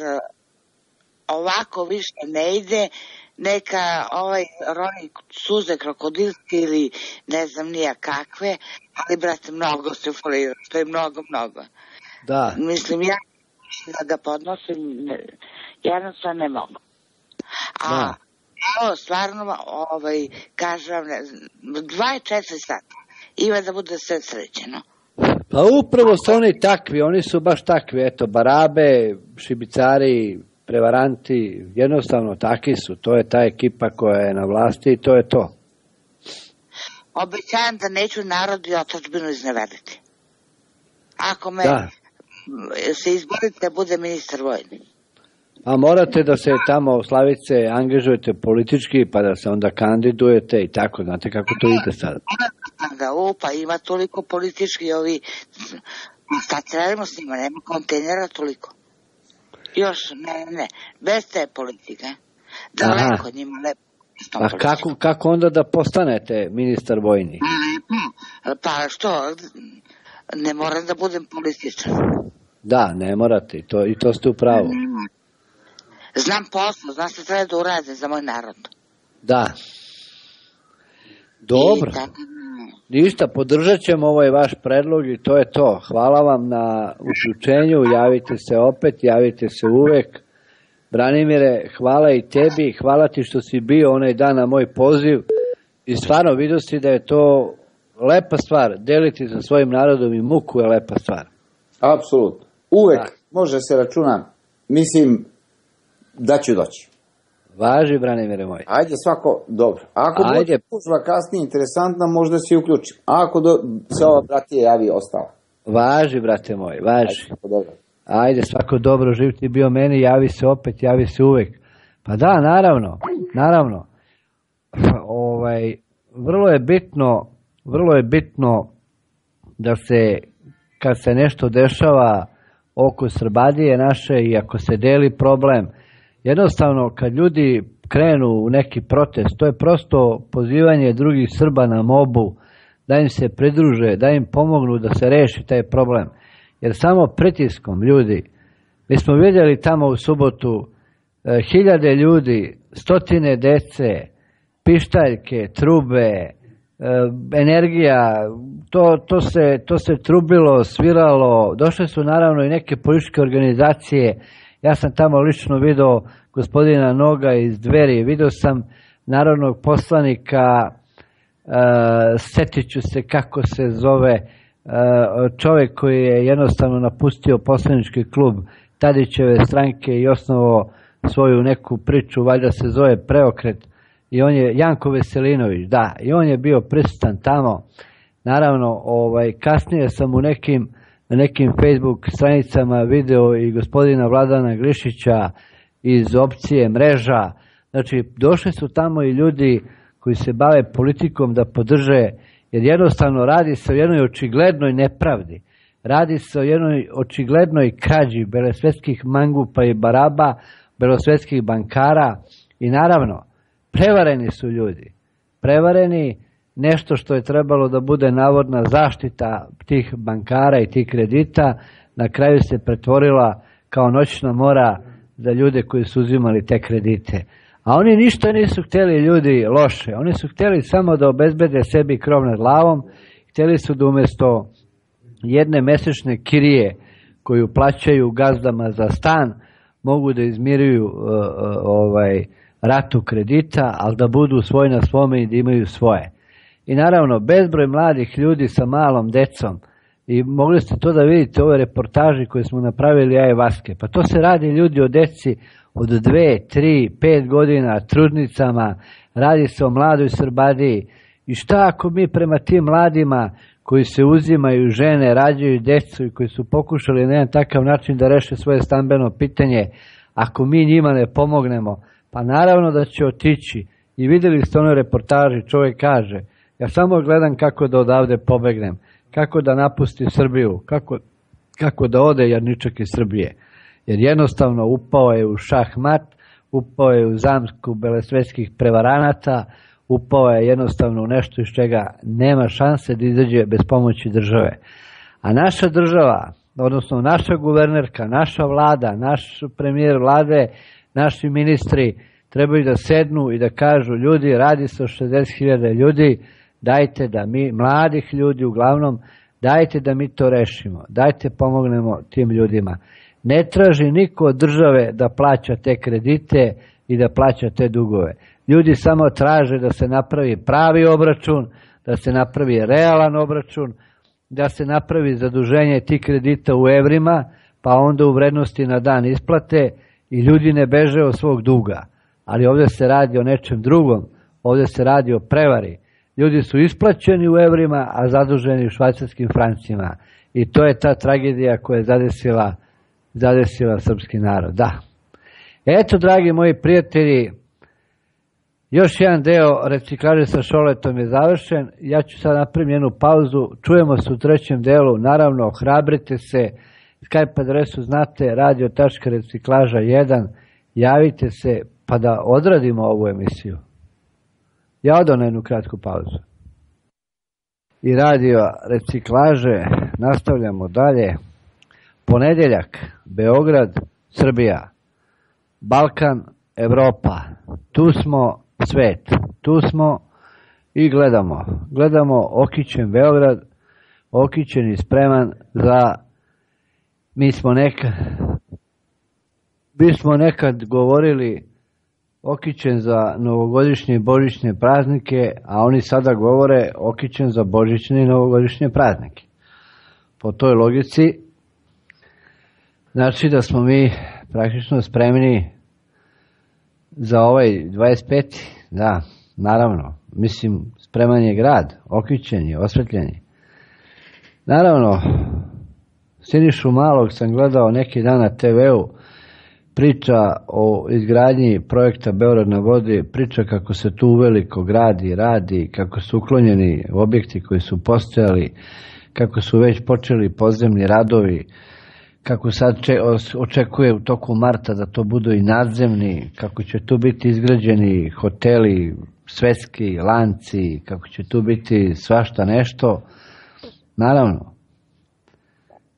ovako više ne ide, neka ovaj roni suze krokodilske ili ne znam nija kakve, ali brate mnogo se folira, što je mnogo, mnogo. Da. Mislim, ja da ga podnosim, jednostavno ne mogu. A da. Evo, stvarno, ovaj, kažem, dvadeset četiri sata ima da bude sve sređeno. Pa upravo su oni takvi, oni su baš takvi, eto, barabe, šibicari, prevaranti, jednostavno takvi su, to je ta ekipa koja je na vlasti i to je to. Obećavam da neću narod i otadžbinu izneveriti. Ako me da. se izborite, bude ministar vojni. A morate da se tamo, Slavice, angažujete politički, pa da se onda kandidujete i tako, znate kako to ide sad. Da, upa, ima toliko politički ovi, šta trebamo s njima, nema kontejnera toliko. Još, ne, ne, bez te politike. Daleko njima, lepo. A kako, kako onda da postanete ministar vojni? Pa što, ne moram da budem političar. Da, ne morate, to, i to ste u pravu. Znam posao, znam što treba da uradim za moj narod. Da. Dobro. Ništa, podržat ćemo ovaj vaš predlog i to je to. Hvala vam na uključenju, javite se opet, javite se uvek. Branimire, hvala i tebi, hvala ti što si bio onaj dan na moj poziv i stvarno vidio si da je to lepa stvar, deliti sa svojim narodom i muku je lepa stvar. Apsolutno, uvek da. Može se računa, mislim da ću doći. Važi, Branimire moj. Ajde svako, dobro. Ako bude služba kasnije interesantna, možda se uključim. Ako do, se ova bratija javi ostala. Važi, brate moj, važi. Ajde, svako dobro. Ajde, svako dobro, živ ti bio meni, javi se opet, javi se uvek. Pa da, naravno, naravno. Ovaj, vrlo je bitno, vrlo je bitno da se, kad se nešto dešava oko Srbadije naše i ako se deli problem, jednostavno kad ljudi krenu u neki protest, to je prosto pozivanje drugih Srba na mobu, da im se pridruže, da im pomognu da se reši taj problem. Jer samo pritiskom ljudi Mi smo vidjeli tamo u subotu e, hiljade ljudi, stotine dece, pištaljke, trube, e, energija, to, to, se, to se trubilo, sviralo, došle su naravno i neke političke organizacije. Ja sam tamo lično vidio gospodina Noga iz Dveri, vidio sam narodnog poslanika, uh, setit ću se kako se zove, uh, čovjek koji je jednostavno napustio poslanički klub Tadićeve stranke i osnovao svoju neku priču, valjda se zove Preokret, i on je Janko Veselinović, da, i on je bio prisutan tamo. Naravno, ovaj, kasnije sam u nekim, na nekim Facebook stranicama video i gospodina Vladana Glišića iz opcije Mreža. Znači, došli su tamo i ljudi koji se bave politikom da podrže, jer jednostavno radi se o jednoj očiglednoj nepravdi. Radi se o jednoj očiglednoj krađi belosvetskih mangupa i baraba, belosvetskih bankara i naravno, prevareni su ljudi. Prevareni, nešto što je trebalo da bude navodna zaštita tih bankara i tih kredita, na kraju se pretvorila kao noćna mora za ljude koji su uzimali te kredite. A oni ništa nisu htjeli, ljudi, loše. Oni su htjeli samo da obezbede sebi krov nad glavom. Htjeli su da umjesto jedne mesečne kirije koju plaćaju gazdama za stan, mogu da izmiruju uh, uh, ovaj, ratu kredita, ali da budu svoj na svome i da imaju svoje. I naravno, bezbroj mladih ljudi sa malom decom, i mogli ste to da vidite u ove reportaži koje smo napravili ja i Vaske. Pa to se radi, ljudi, o deci od dve, tri, pet godina, trudnicama, radi se o mladoj Srbadiji. I šta ako mi prema tim mladima koji se uzimaju žene, rađaju decu i koji su pokušali na jedan takav način da reše svoje stambeno pitanje, ako mi njima ne pomognemo, pa naravno da će otići. I vidjeli ste onoj reportaži, čovjek kaže, ja samo gledam kako da odavde pobegnem, kako da napusti Srbiju, kako, kako da ode Jarničak iz Srbije. Jer jednostavno upao je u šah-mat, upao je u zamku belosvetskih prevaranata, upao je jednostavno u nešto iz čega nema šanse da izađe bez pomoći države. A naša država, odnosno naša guvernerka, naša vlada, naš premijer vlade, naši ministri trebaju da sednu i da kažu, ljudi, radi se o šezdeset hiljada ljudi, dajte da mi, mladih ljudi uglavnom, dajte da mi to rešimo, dajte pomognemo tim ljudima. Ne traži niko od države da plaća te kredite i da plaća te dugove. Ljudi samo traže da se napravi pravi obračun, da se napravi realan obračun, da se napravi zaduženje tih kredita u evrima, pa onda u vrednosti na dan isplate i ljudi ne beže od svog duga. Ali ovdje se radi o nečem drugom, ovdje se radi o prevari. Ljudi su isplaćeni u evrima, a zaduženi u švajcarskim francima. I to je ta tragedija koja je zadesila, zadesila srpski narod. Da. Eto, dragi moji prijatelji, još jedan deo reciklaže sa Šoletom je završen. Ja ću sad napraviti jednu pauzu. Čujemo se u trećem delu. Naravno, ohrabrite se. Skype adresu znate, radio tačka reciklaža jedan. Javite se pa da odradimo ovu emisiju. Ja odam na jednu kratku pauzu. I radio reciklaže, nastavljamo dalje. Ponedjeljak, Beograd, Srbija, Balkan, Evropa. Tu smo svet, tu smo i gledamo. Gledamo okićen Beograd, okićen i spreman za, mi smo nekad, mi smo nekad govorili okićen za novogodišnje i božićne praznike, a oni sada govore okićen za božićne i novogodišnje praznike. Po toj logici, znači da smo mi praktično spremni za ovaj dvadeset peti. Da, naravno, mislim, spreman je grad, okićen je, osvetljen je. Naravno, Sinišu Malog sam gledao neki dan na te veu, priča o izgradnji projekta Beograd na vodi, priča kako se tu uveliko gradi, radi, kako su uklonjeni objekti koji su postojali, kako su već počeli podzemni radovi, kako sad očekuje u toku marta da to budu i nadzemni, kako će tu biti izgrađeni hoteli, svetski lanci, kako će tu biti svašta nešto. Naravno,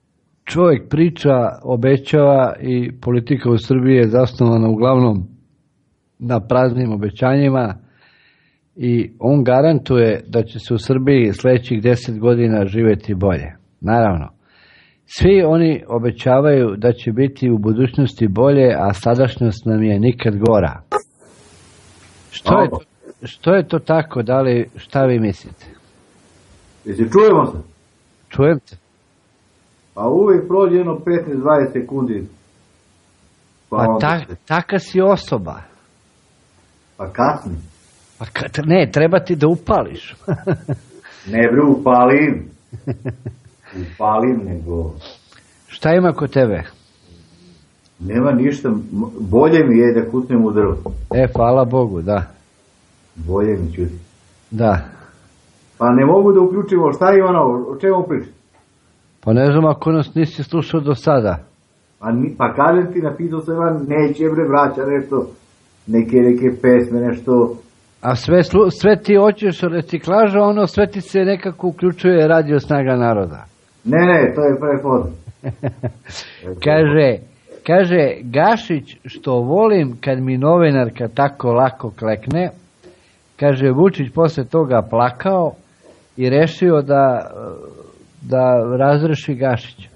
čovjek priča, obećava i politika u Srbiji je zasnovana uglavnom na praznim obećanjima i on garantuje da će se u Srbiji sljedećih deset godina živjeti bolje. Naravno, svi oni obećavaju da će biti u budućnosti bolje, a sadašnjost nam je nikad gora. Što je to, što je to tako? Da li, šta vi mislite? Jesi čujemo se? Čujem te. Pa uvijek prođe jedno petnaest dvadeset sekundi. Pa, pa ta, taka si osoba. Pa kasni. Pa kad, ne, treba ti da upališ. Ne bre, upalim. Upalim, nego... Šta ima kod tebe? Nema ništa, bolje mi je da kutnem u drvo. E, hvala Bogu, da. Bolje mi čuti. Da. Pa ne mogu da uključimo, šta ima ono, o čemu priča? Pa ne znam ako nas nisi slušao do sada. Pa, ni, pa kažem ti, napisao sam vam, neće bre vraća nešto, neke, neke pesme, nešto... A sve, sve ti hoćeš reciklaža, ono sve ti se nekako uključuje Radio Snaga naroda. Ne, ne, to je prefod. Kaže, kaže, Gašić, što volim kad mi novinarka tako lako klekne, kaže, Vučić posle toga plakao i rešio da, da razreši Gašića.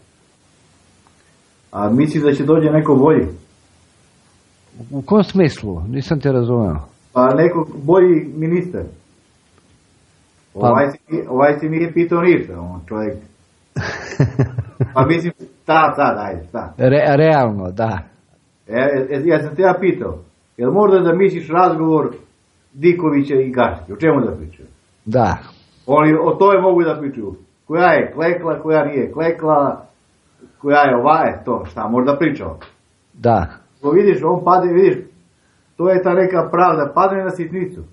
A misliš da će dođe neko bolji? U kom smislu? Nisam te razumeo. Pa neko bolji ministar. Ovaj, pa... si, ovaj si nije pitao ništa, on čovjek. Pa mislim, ta, ta, daj, ta. Re, realno, da. E, e, ja sam te ja pitao, jel možda da misliš razgovor Dikovića i Gašića, o čemu da pričaju? Da. Oni o tome mogu da pričaju. Koja je klekla, koja nije klekla, koja je ova, je to, šta možda pričao. Da. Ko vidiš, on pade, vidiš, to je ta neka pravda, padne na sitnicu.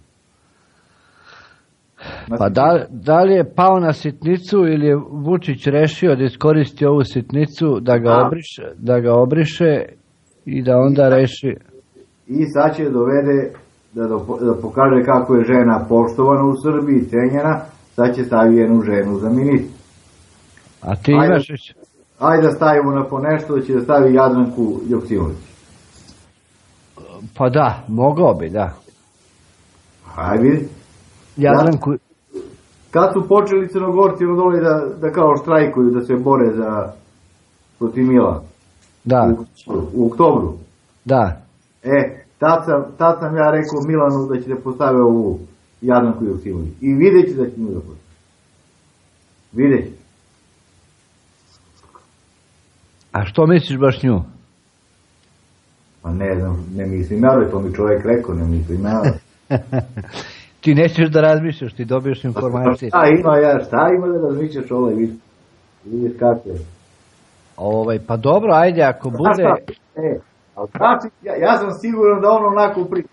Na pa da, da li je pao na sitnicu ili je Vučić rešio da iskoristi ovu sitnicu da ga, obriše, da ga obriše i da onda I, reši... I sad će dovede da, da pokaže kako je žena poštovana u Srbiji, cenjena, sad će stavi jednu ženu za ministru. A ti ajde, imaš... Ajde da stavimo na po nešto, da će da stavi Jadranku Joksimović. Pa da, mogao bi, da. Hajde vidi. Jadranku... Kad su počeli Crnogorci ono dole da, da kao štrajkuju, da se bore za protiv Mila? Da. U, u oktobru. Da. E, tad sam, tad sam ja rekao Milanu da će da postave ovu Jadranku Joksimović. I vidjet će da će mu da postave. Vidjet će. A što misliš baš nju? Pa ne znam, ne mislim ja, to mi čovjek rekao, ne mislim ja. Ti nećeš da razmišljaš, ti dobiješ informacije. Šta ima ja, šta ima da razmišljaš ovaj, vidiš, vidiš kako je. Ovaj, pa dobro, ajde, ako bude... E, ali znači, ja, ja sam siguran da ono onako priča.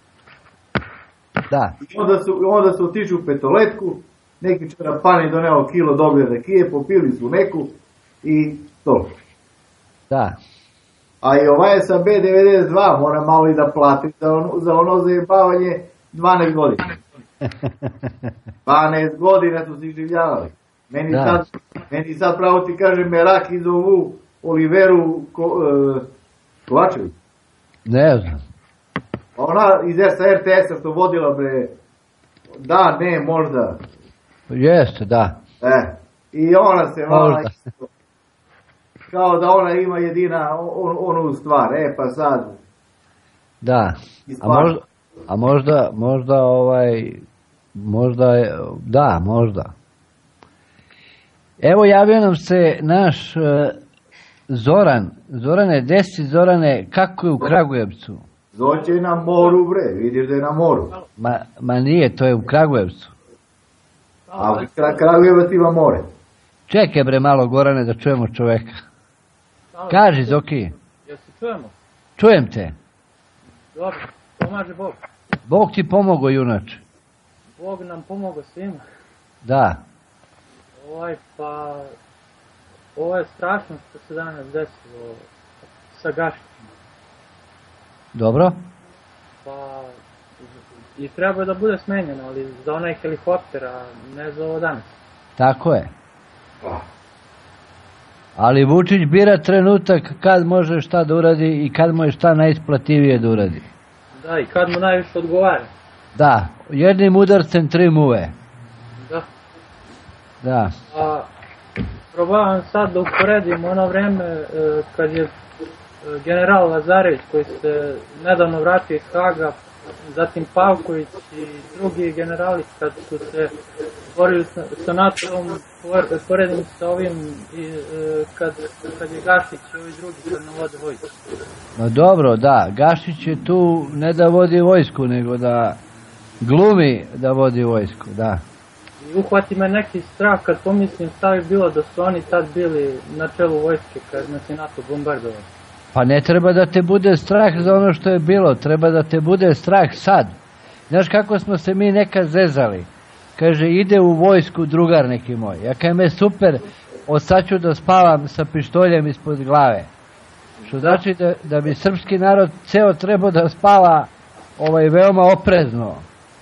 Da. I onda su, onda su otišli u Petoletku, neki čarapani doneo kilo dobre rakije, popili su neku i to. Da. A i ovaj je sa B devedeset dva, mora malo i da plati za ono, za ono zajebavanje dvanaest godina. dvanaest godina su si življavali. Meni, sad, meni sad pravo ti kaže Merak iz ovu Oliveru Ko, uh, Kovačević. Ne znam. Ona iz R T S-a što vodila bre, da, ne, možda. Jeste, da. E, i ona se vala kao da ona ima jedina on, onu stvar, e pa sad. Da, a možda, a možda, možda ovaj, možda, da, možda. Evo javio nam se naš uh, Zoran. Zorane, desi Zorane, kako je u Kragujevcu? Zoće je na moru bre, vidiš da je na moru. Ma, ma nije, to je u Kragujevcu. A Kragujevac ima more. Čekaj bre malo Gorane da čujemo čoveka. Kaži Zoki. Jel se čujemo? Čujem te. Dobro, pomaže Bog. Bog ti pomogao junače. Bog nam pomogao svima. Da. Ovaj pa, ovo je strašno što se danas desilo sa Gašićima. Dobro. Pa, i treba da bude smenjeno, ali za onaj helikopter, a ne za ovo danas. Tako je. Ali Vučić bira trenutak kad može šta da uradi i kad mu je šta najisplativije da uradi. Da, i kad mu najviše odgovara. Da, jednim udarcem tri muve. Da. Da. A probavam sad da uporedim ono vreme e, kad je e, general Lazarević koji se nedavno vratio iz Haga, zatim Pavković i drugi generali kad su se borili sa, sa NATO-om, poredim sa ovim i, e, kad, kad je Gašić i ovi drugi kad ne vode vojsku. No dobro, da, Gašić je tu ne da vodi vojsku, nego da glumi da vodi vojsku, da. I uhvati me neki strah kad pomislim šta bi bilo da su oni tad bili na čelu vojske kad nas je NATO bombardovao. Pa ne treba da te bude strah za ono što je bilo, treba da te bude strah sad. Znaš kako smo se mi nekad zezali? Kaže, ide u vojsku drugar neki moj. Ja kažem, je super, od sad ću da spavam sa pištoljem ispod glave. Što znači da, da bi srpski narod ceo trebao da spava ovaj, veoma oprezno.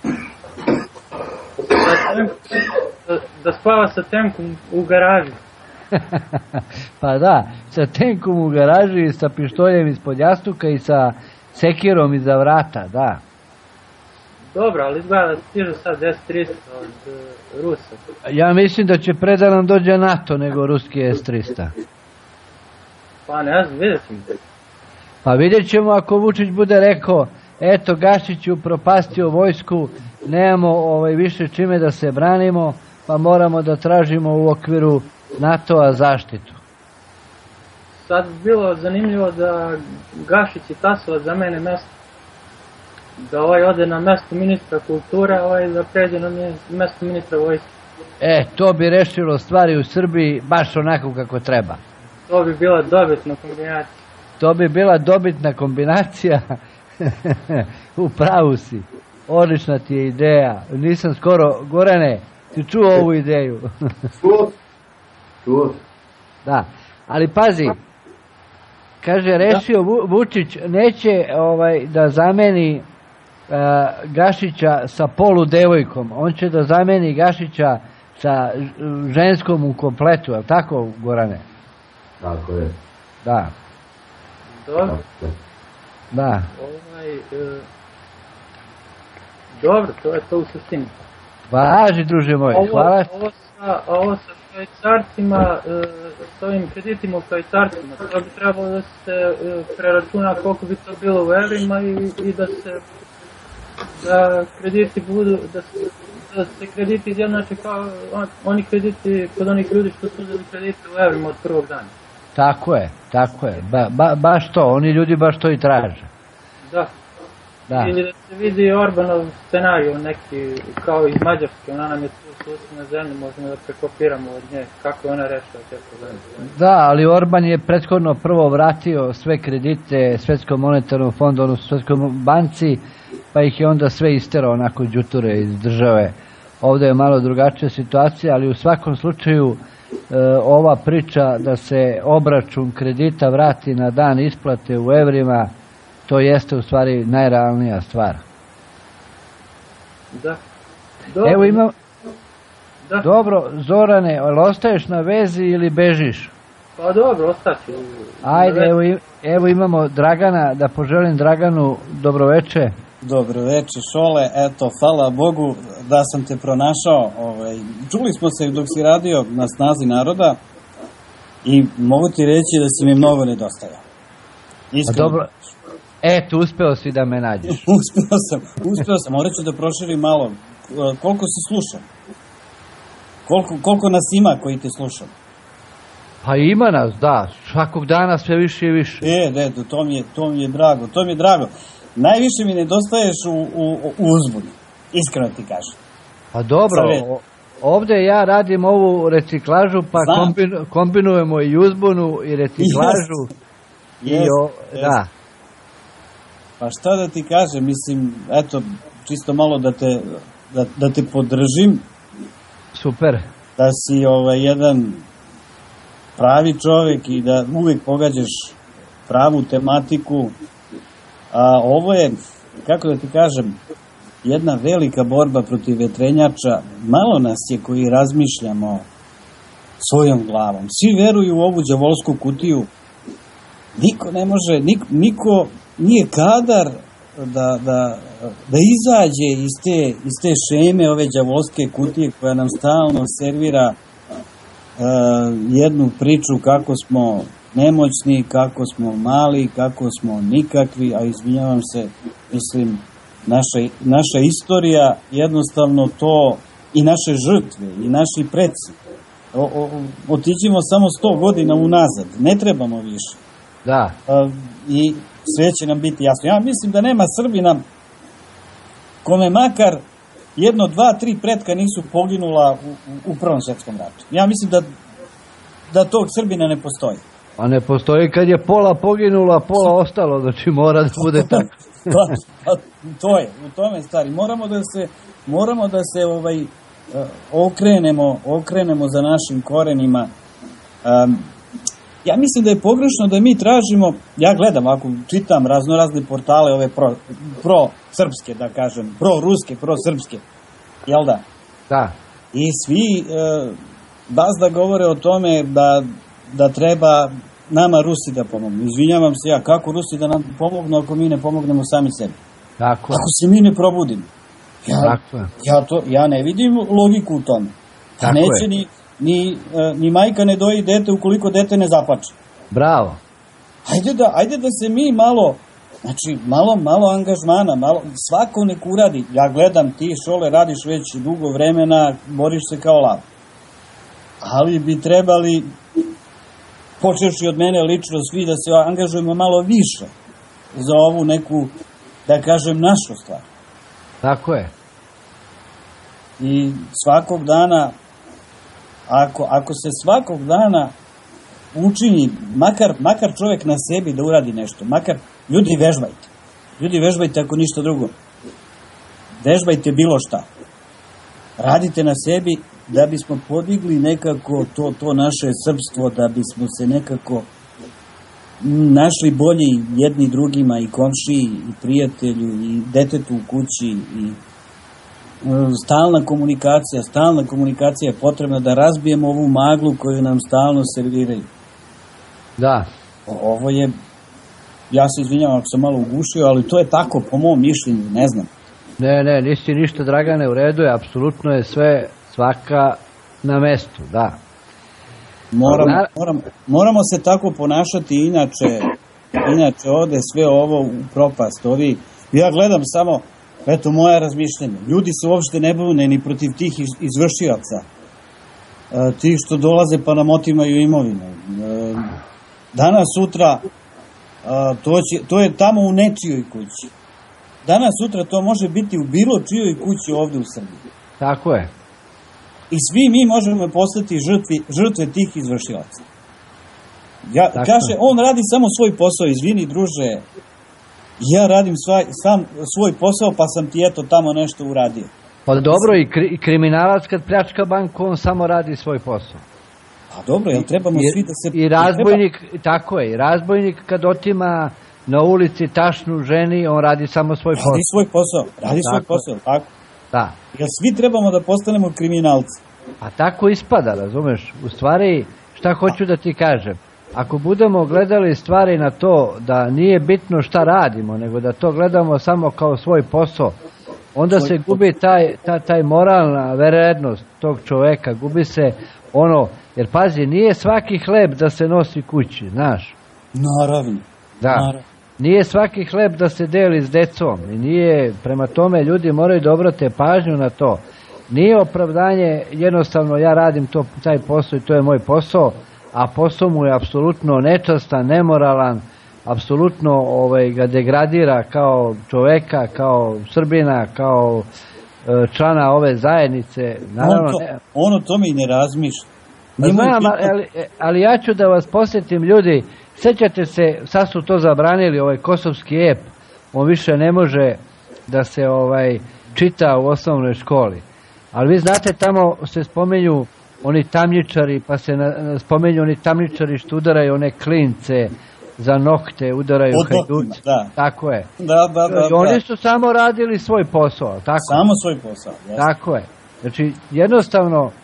Da, da spava sa tenkom u garaži. Pa da, sa tenkom u garaži i sa pištoljem ispod jastuka i sa sekirom iza vrata, da. Dobro, ali izgleda da stižu sad S trista od uh, Rusa. Ja mislim da će pre da nam dođe NATO nego ruski S trista. Pa ne znam, vidjet ćemo. Pa vidjet ćemo ako Vučić bude rekao, eto Gašić je upropastio vojsku, nemamo ovaj, više čime da se branimo, pa moramo da tražimo u okviru NATO-a zaštitu. Sad bi bilo zanimljivo da Gašić i Tasovac zamene mesto. Da ovaj ode na mesto ministra kulture, a ovaj da pređe na mesto ministra vojske. E, to bi rešilo stvari u Srbiji baš onako kako treba. To bi bila dobitna kombinacija. To bi bila dobitna kombinacija. U pravu si. Odlična ti je ideja. Nisam skoro, Gorane, ti čuo ovu ideju? Čuo. Čuo. Da, ali pazi, kaže, rešio Vučić, neće ovaj, da zameni uh, Gašića sa polu devojkom, on će da zameni Gašića sa ženskom u kompletu, je li tako, Gorane? Tako je. Da. Dobro. Da. Ovaj, e, dobro, to je to u suštini. Važi, druže moj, ovo, hvala. Ovo sa, ovo sa švajcarcima, e, s ovim kreditima u švajcarcima, to bi trebalo da se e, preračuna koliko bi to bilo u evrima i, i da se da krediti budu, da se, da se krediti izjednače kao on, oni krediti kod onih ljudi što su uzeli kredite u evrima od prvog dana. Tako je, tako je, ba, ba, baš to, oni ljudi baš to i traže. Da. Da. Ili da se vidi Orbanov scenariju neki kao iz Mađarske, ona nam je tu susjedna zemlja, možemo da prekopiramo od nje, kako je ona rešila te probleme. Da, ali Orban je prethodno prvo vratio sve kredite Svetskom monetarnom fondu, odnosno Svetskoj banci, pa ih je onda sve isterao onako đuture iz države. Ovdje je malo drugačija situacija, ali u svakom slučaju e, ova priča da se obračun kredita vrati na dan isplate u evrima, to jeste u stvari najrealnija stvar. Da. Dobro. Evo imam... Da. Dobro, Zorane, ali ostaješ na vezi ili bežiš? Pa dobro, ostaću. Ajde, evo, evo imamo Dragana, da poželim Draganu dobroveče. Dobroveče, Šole, eto, hvala Bogu da sam te pronašao. Ovaj, čuli smo se dok si radio na Snazi naroda i mogu ti reći da si mi mnogo nedostajao. Iskreno. Dobro, eto, uspeo si da me nađeš. uspeo sam, uspeo sam, morat ću da proširim malo. Koliko si slušao? Koliko, koliko nas ima koji te slušaju? Pa ima nas, da, svakog dana sve više i više. E, de, to mi je, to mi je drago, to mi je drago. Najviše mi nedostaješ u, u, u uzbuni, iskreno ti kažem. Pa dobro, ovdje ja radim ovu reciklažu, pa kombinu, kombinujemo i uzbunu i reciklažu. Yes. I o, yes. Da. Pa šta da ti kažem, mislim, eto, čisto malo da te, da, da te podržim. Super. Da si ovaj, jedan pravi čovjek i da uvijek pogađaš pravu tematiku. A ovo je, kako da ti kažem, jedna velika borba protiv vetrenjača. Malo nas je koji razmišljamo svojom glavom. Svi veruju u ovu đavolsku kutiju. Niko ne može, niko, niko nije kadar da, da, da izađe iz te, iz te šeme ove đavolske kutije koja nam stalno servira uh, jednu priču kako smo nemoćni, kako smo mali, kako smo nikakvi, a izvinjavam se, mislim, naša, naša istorija jednostavno to, i naše žrtve, i naši preci. O, o, otiđimo samo sto godina unazad, ne trebamo više. Da. A, I sve će nam biti jasno. Ja mislim da nema Srbina kome makar jedno, dva, tri pretka nisu poginula u, u, u Prvom svjetskom ratu. Ja mislim da, da tog Srbina ne postoji. A ne postoji kad je pola poginula, pola ostalo, znači mora da bude tako. Pa, pa, to je, u tome stvari. Moramo da se, moramo da se ovaj, okrenemo, okrenemo za našim korenima. Um, ja mislim da je pogrešno da mi tražimo, ja gledam, ako čitam razno razne portale, ove pro, pro srpske, da kažem, pro ruske, pro srpske, jel da? Da. I svi e, bazda govore o tome da, da treba nama Rusi da pomognu. Izvinjavam se ja, kako Rusi da nam pomognu ako mi ne pomognemo sami sebi? Tako. Ako se mi ne probudimo. Ja, Tako. ja, to, ja ne vidim logiku u tome. Tako neće je. ni, ni, ni majka ne doji dete ukoliko dete ne zaplače. Bravo. Ajde da, ajde da se mi malo, znači malo, malo angažmana, malo, svako nek uradi. Ja gledam, ti Šole radiš već dugo vremena, boriš se kao lav. Ali bi trebali, počevši od mene lično, svi da se angažujemo malo više za ovu neku, da kažem, našu stvar. Tako je. I svakog dana, ako, ako se svakog dana učini, makar, makar čovjek na sebi da uradi nešto, makar, ljudi vežbajte. Ljudi vežbajte ako ništa drugo. Vežbajte bilo šta. Radite na sebi da bismo podigli nekako to, to naše srpstvo, da bismo se nekako našli bolji jedni drugima, i komšiji, i prijatelju, i detetu u kući, i stalna komunikacija, stalna komunikacija je potrebna da razbijemo ovu maglu koju nam stalno serviraju. Da. Ovo je, ja se izvinjavam ako sam malo ugušio, ali to je tako po mom mišljenju, ne znam. Ne, ne, nisi ništa, Dragane, u redu je, apsolutno je sve, svaka na mestu, da. Moramo, moramo, moramo se tako ponašati, inače, inače ode sve ovo u propast. Ovi, ja gledam samo, eto moja razmišljenja, ljudi se uopšte ne bune ni protiv tih izvršioca, e, tih što dolaze pa nam otimaju imovinu. E, danas, sutra, a, to, će, to je tamo u nečijoj kući. Danas, sutra to može biti u bilo čijoj kući ovde u Srbiji. Tako je. I svi mi možemo postati žrtvi, žrtve tih izvršilaca. Ja, Tako. kaže, on radi samo svoj posao, izvini druže, ja radim svaj, sam svoj posao, pa sam ti eto tamo nešto uradio. Pa dobro, i, kri, i kriminalac kad pljačka banku, on samo radi svoj posao. Pa dobro, jel trebamo I, svi da se... I razbojnik, treba... tako je, i razbojnik kad otima na ulici tašnu ženi, on radi samo svoj posao. Radi svoj posao, radi tako. svoj posao, tako. Da. Jel svi trebamo da postanemo kriminalci? A tako ispada, razumeš? U stvari, šta hoću da ti kažem? Ako budemo gledali stvari na to da nije bitno šta radimo, nego da to gledamo samo kao svoj posao, onda svoj se gubi taj, taj, taj moralna vrednost tog čoveka, gubi se ono, jer pazi, nije svaki hleb da se nosi kući, znaš? Naravno. Da. Naravno. Nije svaki hleb da se deli s decom i nije, prema tome ljudi moraju da obrate pažnju na to. Nije opravdanje, jednostavno ja radim to, taj posao i to je moj posao, a posao mu je apsolutno nečastan, nemoralan, apsolutno ovaj, ga degradira kao čoveka, kao Srbina, kao e, člana ove zajednice. Naravno, on, to, on o tome i ne razmišlja. Znam, ali, ali ja ću da vas posjetim, ljudi, sećate se, sad su to zabranili, ovaj kosovski ep, on više ne može da se ovaj čita u osnovnoj školi. Ali vi znate, tamo se spomenju oni tamničari, pa se na, spomenju oni tamničari što udaraju one klince za nokte, udaraju hajduci. Da. Tako je. Da, da, da, I oni su samo radili svoj posao, tako? Samo svoj posao, jasno. Tako je. Znači, jednostavno,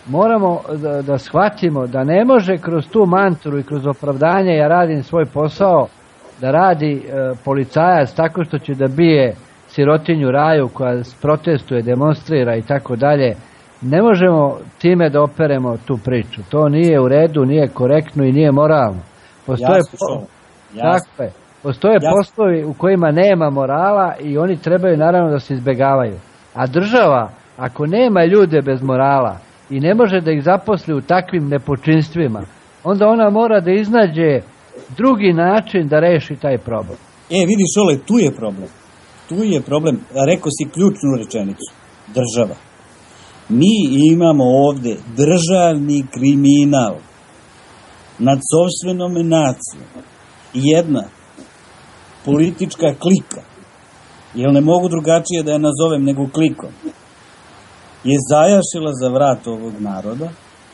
moramo da, da shvatimo da ne može kroz tu mantru i kroz opravdanje ja radim svoj posao, da radi e, policajac tako što će da bije sirotinju Raju koja protestuje, demonstrira i tako dalje. Ne možemo time da operemo tu priču. To nije u redu, nije korektno i nije moralno. Postoje, po... tako je. Postoje poslovi u kojima nema morala i oni trebaju naravno da se izbegavaju. A država, ako nema ljude bez morala i ne može da ih zaposli u takvim nepočinstvima, onda ona mora da iznađe drugi način da reši taj problem. E, vidiš, Ole, tu je problem. Tu je problem, rekao si ključnu rečenicu, država. Mi imamo ovde državni kriminal nad sopstvenom nacijom. Jedna politička klika, jer ne mogu drugačije da je nazovem nego klikom, je zajašila za vrat ovog naroda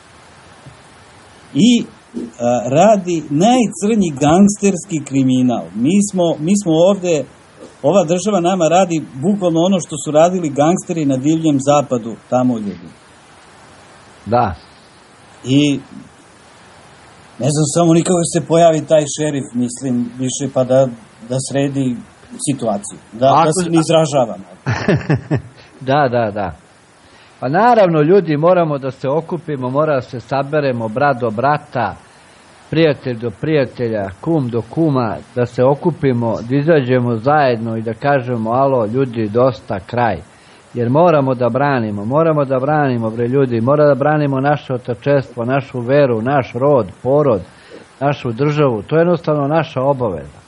i a, radi najcrnji gangsterski kriminal. Mi smo, mi smo ovde, ova država nama radi bukvalno ono što su radili gangsteri na divljem zapadu, tamo ljudi. Da. I ne znam samo nikako se pojavi taj šerif, mislim, više pa da, da sredi situaciju. Da, Ako... da se ne izražavamo. Da, da, da. Pa naravno, ljudi, moramo da se okupimo, mora da se saberemo, brat do brata, prijatelj do prijatelja, kum do kuma, da se okupimo, da izađemo zajedno i da kažemo, alo, ljudi, dosta, kraj. Jer moramo da branimo, moramo da branimo, bre ljudi, moramo da branimo naše otačestvo, našu veru, naš rod, porod, našu državu. To je jednostavno naša obaveza.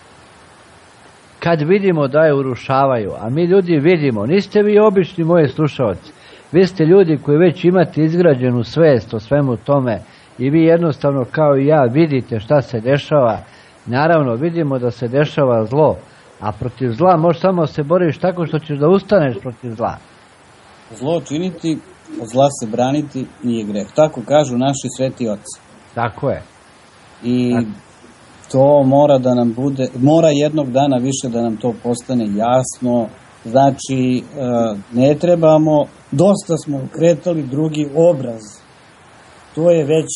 Kad vidimo da je urušavaju, a mi ljudi vidimo, niste vi obični moji slušalci, vi ste ljudi koji već imate izgrađenu svest o svemu tome i vi jednostavno kao i ja vidite šta se dešava. Naravno, vidimo da se dešava zlo, a protiv zla možeš samo se boriš tako što ćeš da ustaneš protiv zla. Zlo činiti, od zla se braniti nije greh. Tako kažu naši sveti oci. Tako je. I tako. To mora da nam bude, mora jednog dana više da nam to postane jasno. Znači, ne trebamo, dosta smo kretali drugi obraz. To je već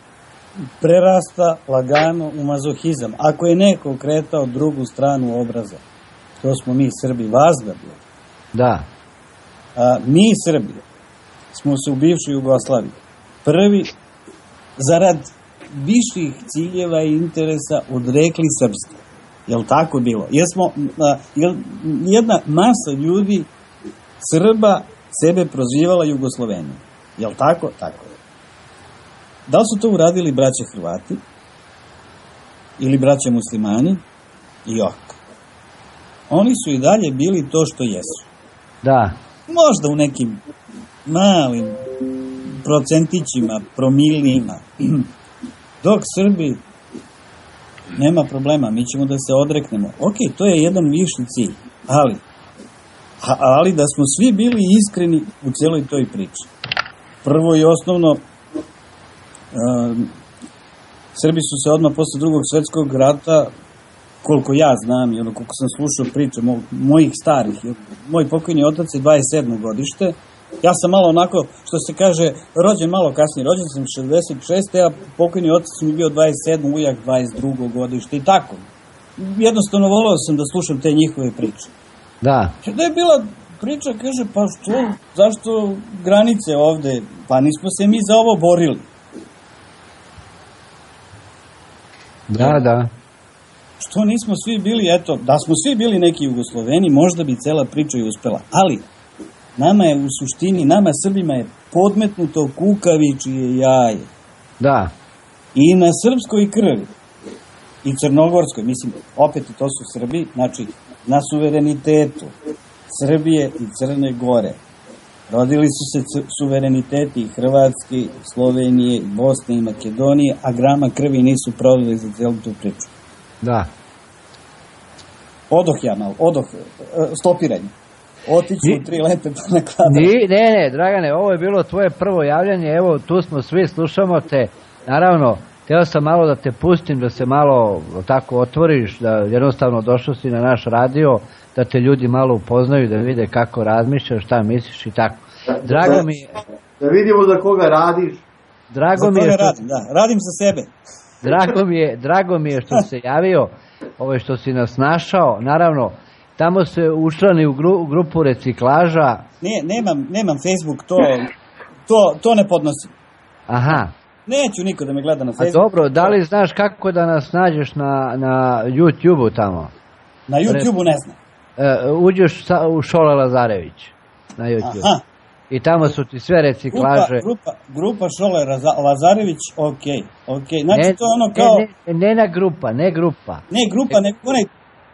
prerasta lagano u mazohizam. Ako je neko kretao drugu stranu obraza, to smo mi Srbi, vazgabili. Da. A, mi Srbi smo se u bivšoj Jugoslaviji prvi zarad viših ciljeva i interesa odrekli srpske. Jel tako bilo? Jesmo, a, jel, jedna masa ljudi Srba sebe prozivala Jugoslovenijom. Jel tako? Tako je. Da li su to uradili braća Hrvati ili braća muslimani? I ok. Oni su i dalje bili to što jesu. Da. Možda u nekim malim procentićima, promilima. Dok Srbi nema problema, mi ćemo da se odreknemo. Ok, to je jedan viši cilj, ali, ali da smo svi bili iskreni u celoj toj priči. Prvo i osnovno, Uh, Srbi su se odmah posle drugog svetskog rata, koliko ja znam i ono koliko sam slušao priče mo, mojih starih, moj pokojni otac je dvadeset sedmo godište, ja sam malo onako, što se kaže, rođen malo kasnije, rođen sam šezdeset šeste, a pokojni otac mi bio dvadeset sedmo, ujak dvadeset drugo godište i tako. Jednostavno volao sam da slušam te njihove priče. Da. Kada je bila priča, kaže, pa što, zašto granice ovde, pa nismo se mi za ovo borili. Da, da. Što nismo svi bili, eto, da smo svi bili neki Jugosloveni, možda bi cela priča i uspela. Ali, nama je u suštini, nama Srbima je podmetnuto kukavičije jaje. Da. I na srpskoj krvi, i crnogorskoj, mislim, opet i to su Srbi, znači, na suverenitetu Srbije i Crne Gore. Rodili su se suvereniteti Hrvatske, Slovenije, Bosne i Makedonije, a grama krvi nisu prodali za celu tu priču. Da. Odoh ja malo, odoh, stopiranje. Otiću u tri lepe pa nakladam. Ne, ne, Dragane, ovo je bilo tvoje prvo javljanje, evo, tu smo svi, slušamo te. Naravno, htio sam malo da te pustim, da se malo tako otvoriš, da jednostavno došao si na naš radio, da te ljudi malo upoznaju, da vide kako razmišljaš, šta misliš i tako. Drago mi je, Da vidimo za koga radiš. Drago Za mi je koga što, radim, da. Radim za sebe. drago mi je, drago mi je što se javio, ovo što si nas našao, naravno, tamo se učlani u gru, grupu reciklaža. Ne, nemam, nemam Facebook, to, to, to ne podnosim. Aha. Neću niko da me gleda na A Facebooku. dobro, da li znaš kako da nas nađeš na, na YouTube-u tamo? Na YouTube-u ne znam. E, uđeš sa, u Šole Lazarević na YouTube. Aha. I tamo su ti sve Grupa, reciklaže. grupa, grupa Šole Raza- Lazarević, ok, ok. Znači Ne, to je ono kao, ne, ne, ne na grupa, ne grupa. ne grupa, nego onaj,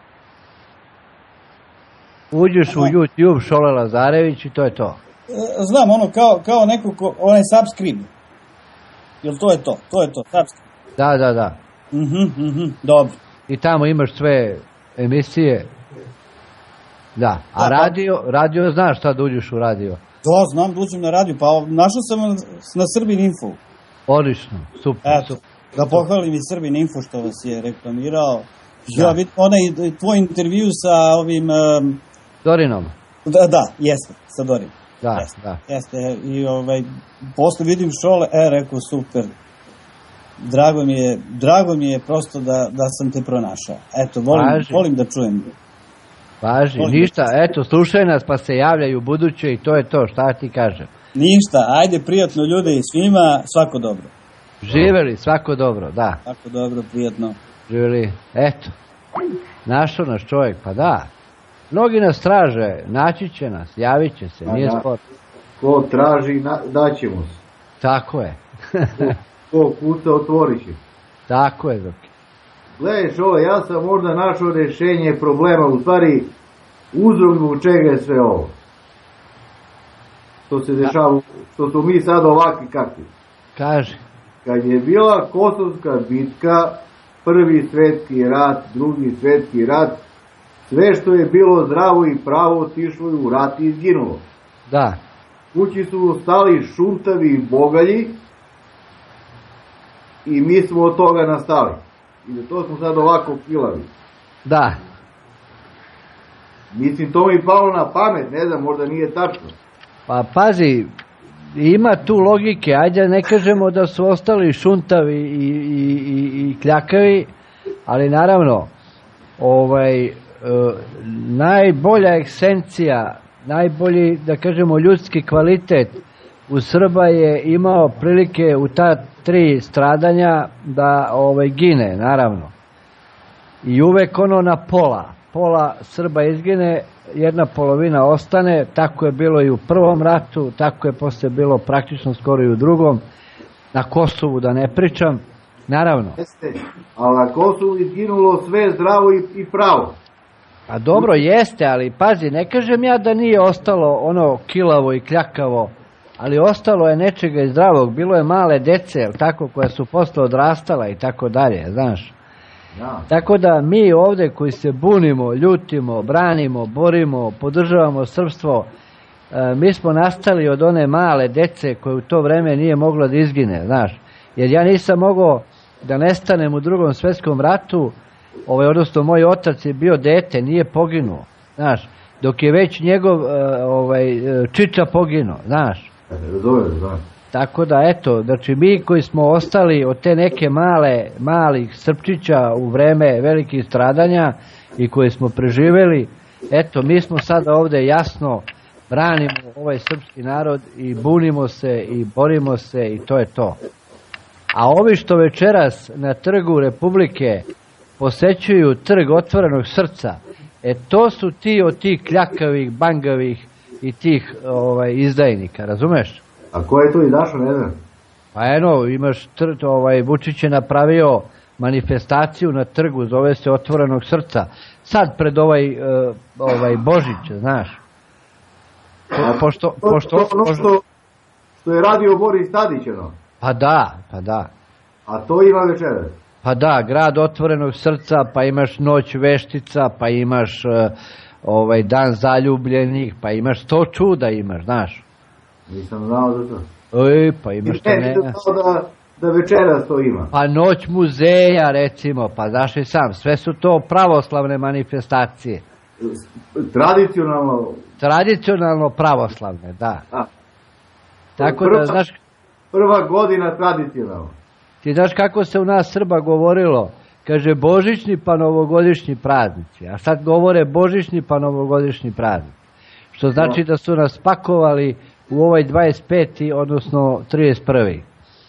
Uđeš u YouTube Šole Lazarević i to je to. e, znam ono kao, kao neko ko, onaj subscribe. Jel to je to, to je to, subscribe. Da, da, da. Mhm, mhm, dobro. I tamo imaš sve emisije. Da. A Da, da. radio, radio znaš šta da uđeš u radio. Da, znam da uđem na radio, pa našao sam na Srbin Info. Odlično, super, Eto, super. da pohvalim i Srbin Info što vas je reklamirao. Da. Ja vidim onaj tvoj intervju sa ovim, um, Dorinom. da, da, jeste, sa Dorim. Da, Jeste. da. Jeste, i ovaj, posle vidim Šole, e, rekao, super. Drago mi je, drago mi je prosto da, da sam te pronašao. Eto, volim, Važi. volim da čujem. Važi, Volim ništa, eto, slušaj nas pa se javljaju u buduće i to je to, šta ti kažem. Ništa, ajde, prijatno ljude i svima, svako dobro. Živeli, svako dobro, da. Svako dobro, prijatno. Živeli, eto. Našao nas čovjek, pa da. Mnogi nas traže, naći će nas, javit će se, Pa nije da. spor. Ko traži, na, daćemo se. Tako je, Ko kuca, otvorit će. tako je, Zoki. Gledaj, ovo, ja sam možda našao rješenje problema, u stvari uzrok zbog čega je sve ovo. Što se dešava, što smo mi sad ovakvi kakvi. Kaži. Kad je bila Kosovska bitka, prvi svetski rat, drugi svetski rat, sve što je bilo zdravo i pravo otišlo je u rat i izginulo. Da, Kući su stali šuntavi i bogalji i mi smo od toga nastali. I za to smo sad ovako kilavi. da. Mislim, to mi palo na pamet, ne znam, možda nije tačno. Pa pazi, ima tu logike, ajde ne kažemo da su ostali šuntavi i, i, i, i kljakavi, ali naravno, ovaj, e, najbolja eksencija, najbolji, da kažemo, ljudski kvalitet u Srba je imao prilike u ta tri stradanja da ovaj, gine, naravno. I uvek ono na pola. Pola Srba izgine, jedna polovina ostane, tako je bilo i u prvom ratu, tako je posle bilo praktično skoro i u drugom, na Kosovu da ne pričam, naravno. Jeste, ali na Kosovu izginulo sve zdravo i, i pravo. A dobro jeste, ali pazi, ne kažem ja da nije ostalo ono kilavo i kljakavo, ali ostalo je nečega i zdravog, bilo je male dece, jel tako, koja su posle odrastala i tako dalje, znaš. Ja. Tako da mi ovde koji se bunimo, ljutimo, branimo, borimo, podržavamo srpstvo, e, mi smo nastali od one male dece koje u to vreme nije mogla da izgine, znaš. Jer ja nisam mogao da nestanem u drugom svetskom ratu, ovaj, odnosno moj otac je bio dete, nije poginuo, znaš. Dok je već njegov e, ovaj, e, čiča poginuo, znaš. Razumem, da. Tako da, eto, znači mi koji smo ostali od te neke male, malih srpčića u vreme velikih stradanja i koji smo preživeli, eto, mi smo sada ovde jasno branimo ovaj srpski narod i bunimo se i borimo se i to je to. A ovi što večeras na trgu Republike posećuju trg otvorenog srca, e to su ti od tih kljakavih, bangavih i tih ovaj, izdajnika, razumeš? A ko je to izašao, ne znam. Pa eno, imaš, tr, ovaj, Vučić je napravio manifestaciju na trgu, zove se Otvorenog srca, sad pred ovaj, uh, ovaj Božić, znaš. Po, pošto, To, pošto, to, ono pošto, što, što je radio Boris Tadić, ono. pa da, pa da. A to ima večeras. Pa da, grad Otvorenog srca, pa imaš Noć veštica, pa imaš uh, ovaj Dan zaljubljenih, pa imaš sto čuda imaš, znaš. Nisam znao za to. Oj, pa imaš to Ne, ne. nisam znao da, da večeras to ima. Pa Noć muzeja, recimo, pa znaš i sam, sve su to pravoslavne manifestacije. Tradicionalno, Tradicionalno pravoslavne, da. a, Tako prva, da, znaš... Prva godina tradicionalno. Ti znaš kako se u nas Srba govorilo? Kaže božićni pa novogodišnji praznici. A sad govore božićni pa novogodišnji praznici. Što znači da su nas pakovali u ovaj dvadeset peti odnosno trideset prvi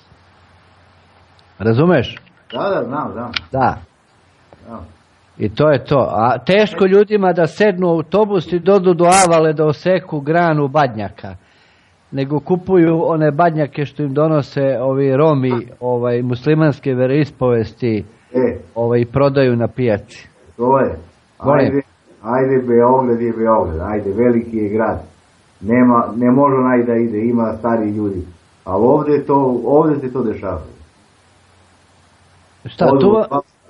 Razumeš? Da, da, znam, znam. Da. Znam. I to je to. A teško ljudima da sednu u autobus i dodu do Avale da oseku granu badnjaka. Nego kupuju one badnjake što im donose ovi Romi, ovaj, muslimanske veroispovesti, e, ovaj, prodaju na pijaci. To je. Ajde, ajde Beograd je Beograd, ajde, veliki je grad. Nema, ne može onaj da ide, ima stari ljudi. Ali ovdje, to, ovdje se to dešava. Šta, tu...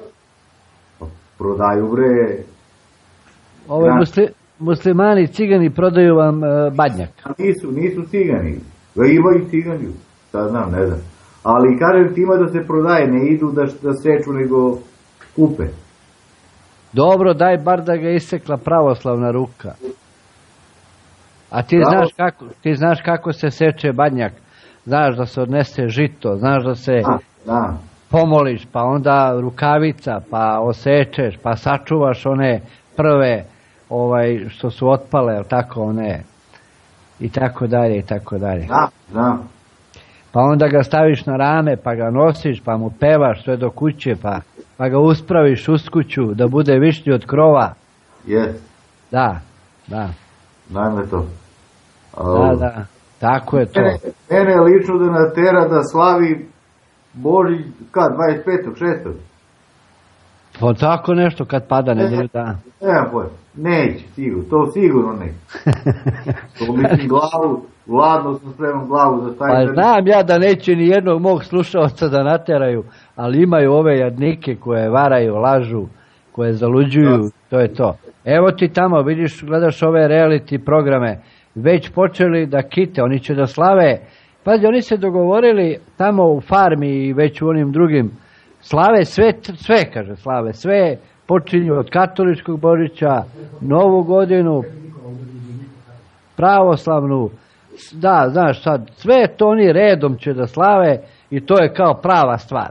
Prodaju bre... Ove musli, muslimani, cigani prodaju vam uh, badnjak. Nisu, nisu cigani. Imaju ciganju. Sad znam, ne znam. Ali kažem ti ima da se prodaje, ne idu da, da seču, nego kupe. Dobro, daj bar da ga isekla pravoslavna ruka. A ti Pravo... znaš kako, ti znaš kako se seče badnjak. Znaš da se odnese žito, znaš da se da, da. pomoliš, pa onda rukavica, pa osečeš, pa sačuvaš one prve ovaj, što su otpale, tako one, i tako dalje, i tako dalje. Da, da. Pa onda ga staviš na rame, pa ga nosiš, pa mu pevaš sve do kuće, pa, pa ga uspraviš uz kuću, da bude višnji od krova. Yes. Da, da. Najme to. Da, da, tako je to. Mene, mene lično da natera da slavi Božić, kad, dvadeset petog šestog Pa tako nešto kad pada nedelju dana. Nema pojma, neće, sigurno, to sigurno neće. To mislim glavu, vladno sam spreman glavu za taj... Pa znam ja da neće ni jednog mog slušalca da nateraju, ali imaju ove jadnike koje varaju, lažu, koje zaluđuju, da. To je to. Evo ti tamo, vidiš, gledaš ove reality programe, već počeli da kite, oni će da slave. Pazi, oni se dogovorili tamo u farmi i već u onim drugim, slave sve, sve kaže, slave sve, počinju od katoličkog Božića, Novu godinu, pravoslavnu, da, znaš sad, sve to oni redom će da slave i to je kao prava stvar.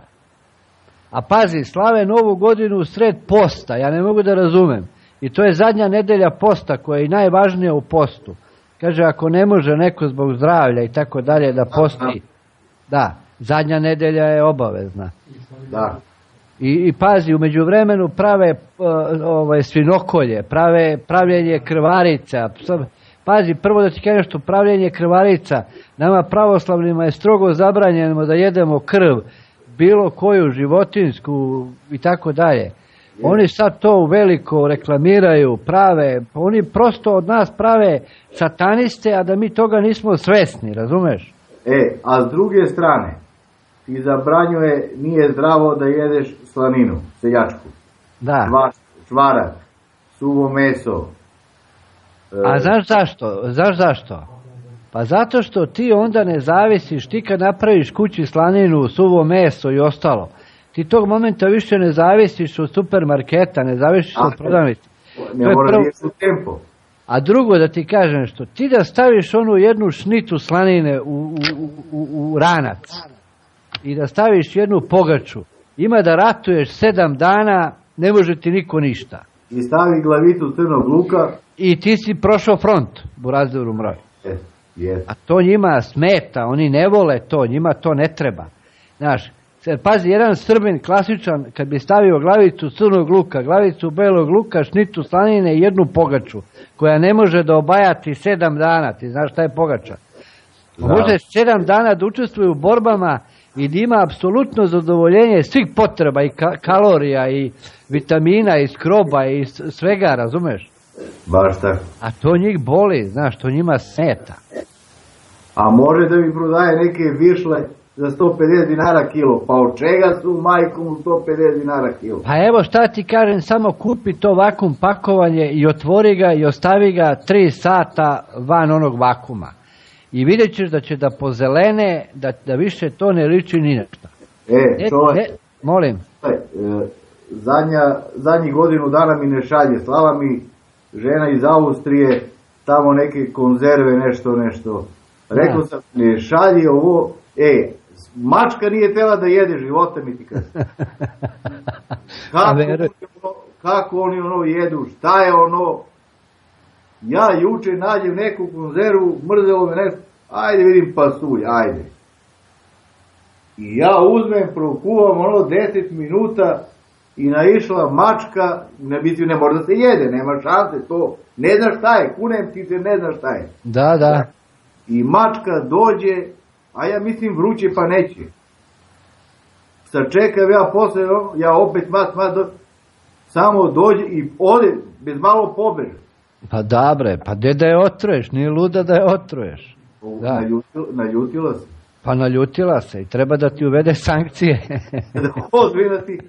A pazi, slave Novu godinu u sred posta, ja ne mogu da razumem. I to je zadnja nedelja posta koja je i najvažnija u postu. Kaže, ako ne može neko zbog zdravlja i tako dalje da posti, da, zadnja nedelja je obavezna. Da. I, i pazi, u međuvremenu prave uh, ovaj, svinokolje, prave pravljenje krvarica. Pazi, prvo da ti kažem što pravljenje krvarica, nama pravoslavnima je strogo zabranjeno da jedemo krv, bilo koju životinsku i tako dalje. Oni sad to u veliko reklamiraju, prave, oni prosto od nas prave sataniste, a da mi toga nismo svesni, razumeš? E, a s druge strane, ti zabranjuje, nije zdravo da jedeš slaninu, seljačku. Da. Čvar, čvarak, suvo meso. E... A znaš zašto? Znaš zašto? Pa zato što ti onda ne zavisiš, ti kad napraviš kući slaninu, suvo meso i ostalo, ti tog momenta više ne zavisiš od supermarketa, ne zavisiš od prodavnice. Ne mora prvo... u tempo. A drugo da ti kažem što, ti da staviš onu jednu šnitu slanine u, u, u, u ranac i da staviš jednu pogaču, ima da ratuješ sedam dana, ne može ti niko ništa. I stavi glavicu crnog luka. I ti si prošao front, Burazir Umroj. Yes, yes. A to njima smeta, oni ne vole to, njima to ne treba. Znaš, pazi, jedan Srbin klasičan, kad bi stavio glavicu crnog luka, glavicu belog luka, šnitu slanine i jednu pogaču, koja ne može da obajati sedam dana, ti znaš šta je pogača? Da. Može sedam dana da učestvuje u borbama i da ima apsolutno zadovoljenje svih potreba i ka kalorija i vitamina i skroba i svega, razumeš? Baš tako. A to njih boli, znaš, to njima smeta. A može da mi prodaje neke višle za sto pedeset dinara kilo, pa od čega su majkom sto pedeset dinara kilo? Pa evo šta ti kažem, samo kupi to vakum pakovanje i otvori ga i ostavi ga tri sata van onog vakuma. I vidjet ćeš da će da pozelene, da, da više to ne liči ni nešto. E, čovjek, e, molim. E, zadnja, zadnjih godinu dana mi ne šalje, slala mi žena iz Austrije, tamo neke konzerve, nešto, nešto. Rekao sam, ne šalji ovo, e, mačka nije tela da jede, života mi ti kaže. Kako, kako oni ono jedu, šta je ono? Ja juče nađem neku konzervu, mrzelo me nešto, ajde vidim pasulj, ajde. I ja uzmem, prokuvam ono deset minuta i naišla mačka, ne, mislim, ne može da se jede, nema šanse, to, ne znaš šta je, kunem ti se, ne znaš šta je. Da, da. I mačka dođe, a ja mislim vruće pa neće. Sačekam ja posle, ja opet mat, mat, do, samo dođe i ode, bez malo pobeže. Pa da bre, pa gde da je otruješ, nije luda da je otruješ. Da. Naljutila, naljutila se. Pa naljutila se i treba da ti uvede sankcije. Da ozbiljno ti.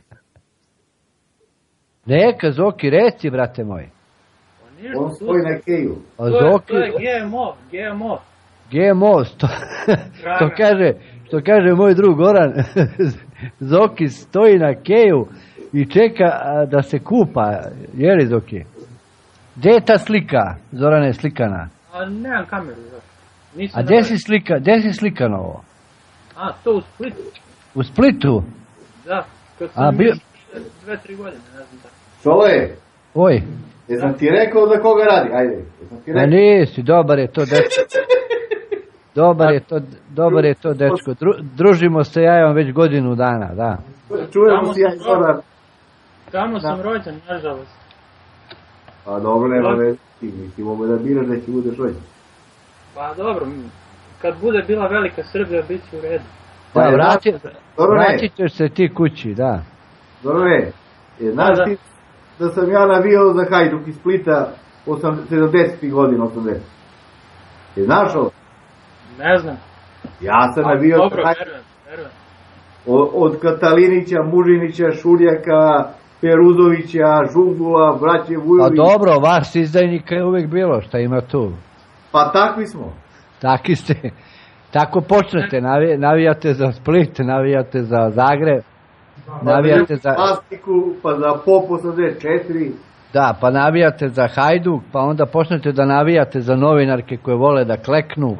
Neka, Zoki, reci, brate moj. On stoji na keju. To je, to je G M O, G M O. G M O, to, to kaže, što kaže moj drug Goran, Zoki stoji na keju i čeka da se kupa, je li Zoki? Gde je ta slika, Zorane, slikana? A nemam kameru, A gde si, slika, gde si slikano ovo? A, to u Splitu. U Splitu? Da, kad sam bio dve, tri godine, ne znam tako. Šole, oj. Jesam ti rekao za koga radi, ajde. Jesam ti rekao. A nisi, dobar je to dečko. Dobar je to, dobar je to dečko. Dru, družimo se ja imam već godinu dana, da. Čujemo si ja i Zoran. Tamo sam rođen, nažalost. Pa dobro, nema već, ti nisi mogu da biraš da će budeš rođen. Pa dobro, kad bude bila velika Srbija, bit će u redu. Da, vrati, vratit ćeš se ti kući, da. Zorane, znaš ti da sam ja navijao za Hajduk iz Splita sedamdesetih godina, osamdesetih. Je znaš ovo? Ne znam. Ja sam navijao za Hajduk. Verujem, verujem. Od Katalinića, Mužinića, Šuljaka, Peruzovića, Žungula, braće Vujović. Pa dobro, vas izdajnika je uvek bilo, šta ima tu? Pa takvi smo. Takvi ste. Tako počnete, navi, navijate za Split, navijate za Zagreb, navijate za... Plastiku, pa za Pop osamdeset četiri. Da, pa navijate za Hajduk, pa onda počnete da navijate za novinarke koje vole da kleknu.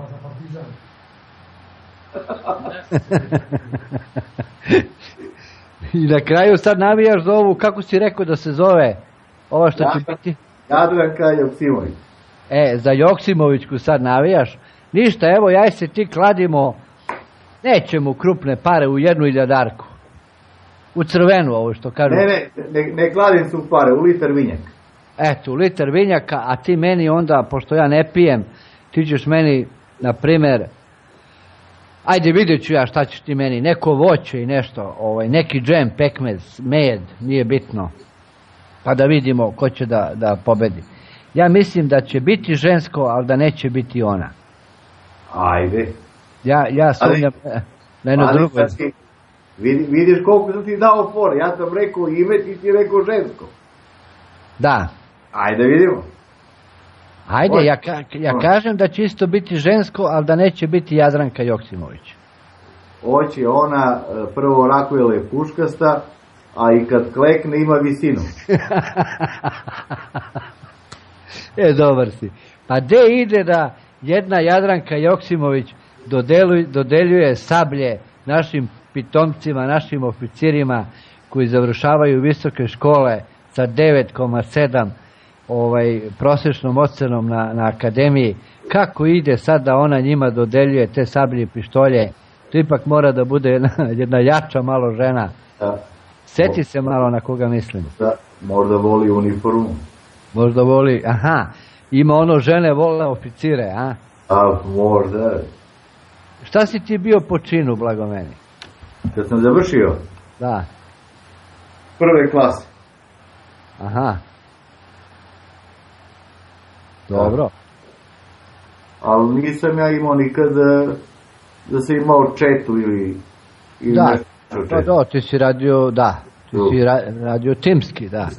I na kraju sad navijaš za ovu, kako si rekao da se zove, ova što će biti? Jadranka Joksimović. E, za Joksimovićku sad navijaš. Ništa, evo, ja se ti kladimo, nećemo krupne pare u jednu iljadarku. U crvenu, ovo što kažu. Ne, ne, ne, ne kladim su pare, u litar vinjaka. Eto, u litar vinjaka, a ti meni onda, pošto ja ne pijem, ti ćeš meni, na primer, ajde vidjet ću ja šta ćeš ti meni, neko voće i nešto, ovaj, neki džem, pekmez, med, nije bitno, pa da vidimo ko će da, da pobedi. Ja mislim da će biti žensko, ali da neće biti ona. Ajde. Ja, ja sumnjam na jedno drugo. Vidi, vidiš koliko sam ti dao for, ja sam rekao ime, ti ti rekao žensko. Da. Ajde vidimo. Ajde, ja, ja kažem da će isto biti žensko, ali da neće biti Jadranka Joksimović. Hoće ona, prvo Rakuela je puškasta, a i kad klekne ima visinu. E, dobar si. Pa gde ide da jedna Jadranka Joksimović dodeljuje, dodeljuje sablje našim pitomcima, našim oficirima koji završavaju visoke škole sa devet zarez sedam ovaj, prosječnom ocenom na, na akademiji. Kako ide sad da ona njima dodeljuje te sablje i pištolje? To ipak mora da bude jedna, jedna jača malo žena. Da. Seti se malo na koga mislim. Da, možda voli uniformu. Možda voli, aha, ima ono žene vole oficire, a? A, možda. Šta si ti bio po činu, blago meni? Kad sam završio? Da. Prve klase. Aha. Dobro. Ali nisam ja imao nikad da, da sam imao četu ili, ili da, nešto četu. Da, da, ti si radio, da, ti tu. si ra, radio timski, da.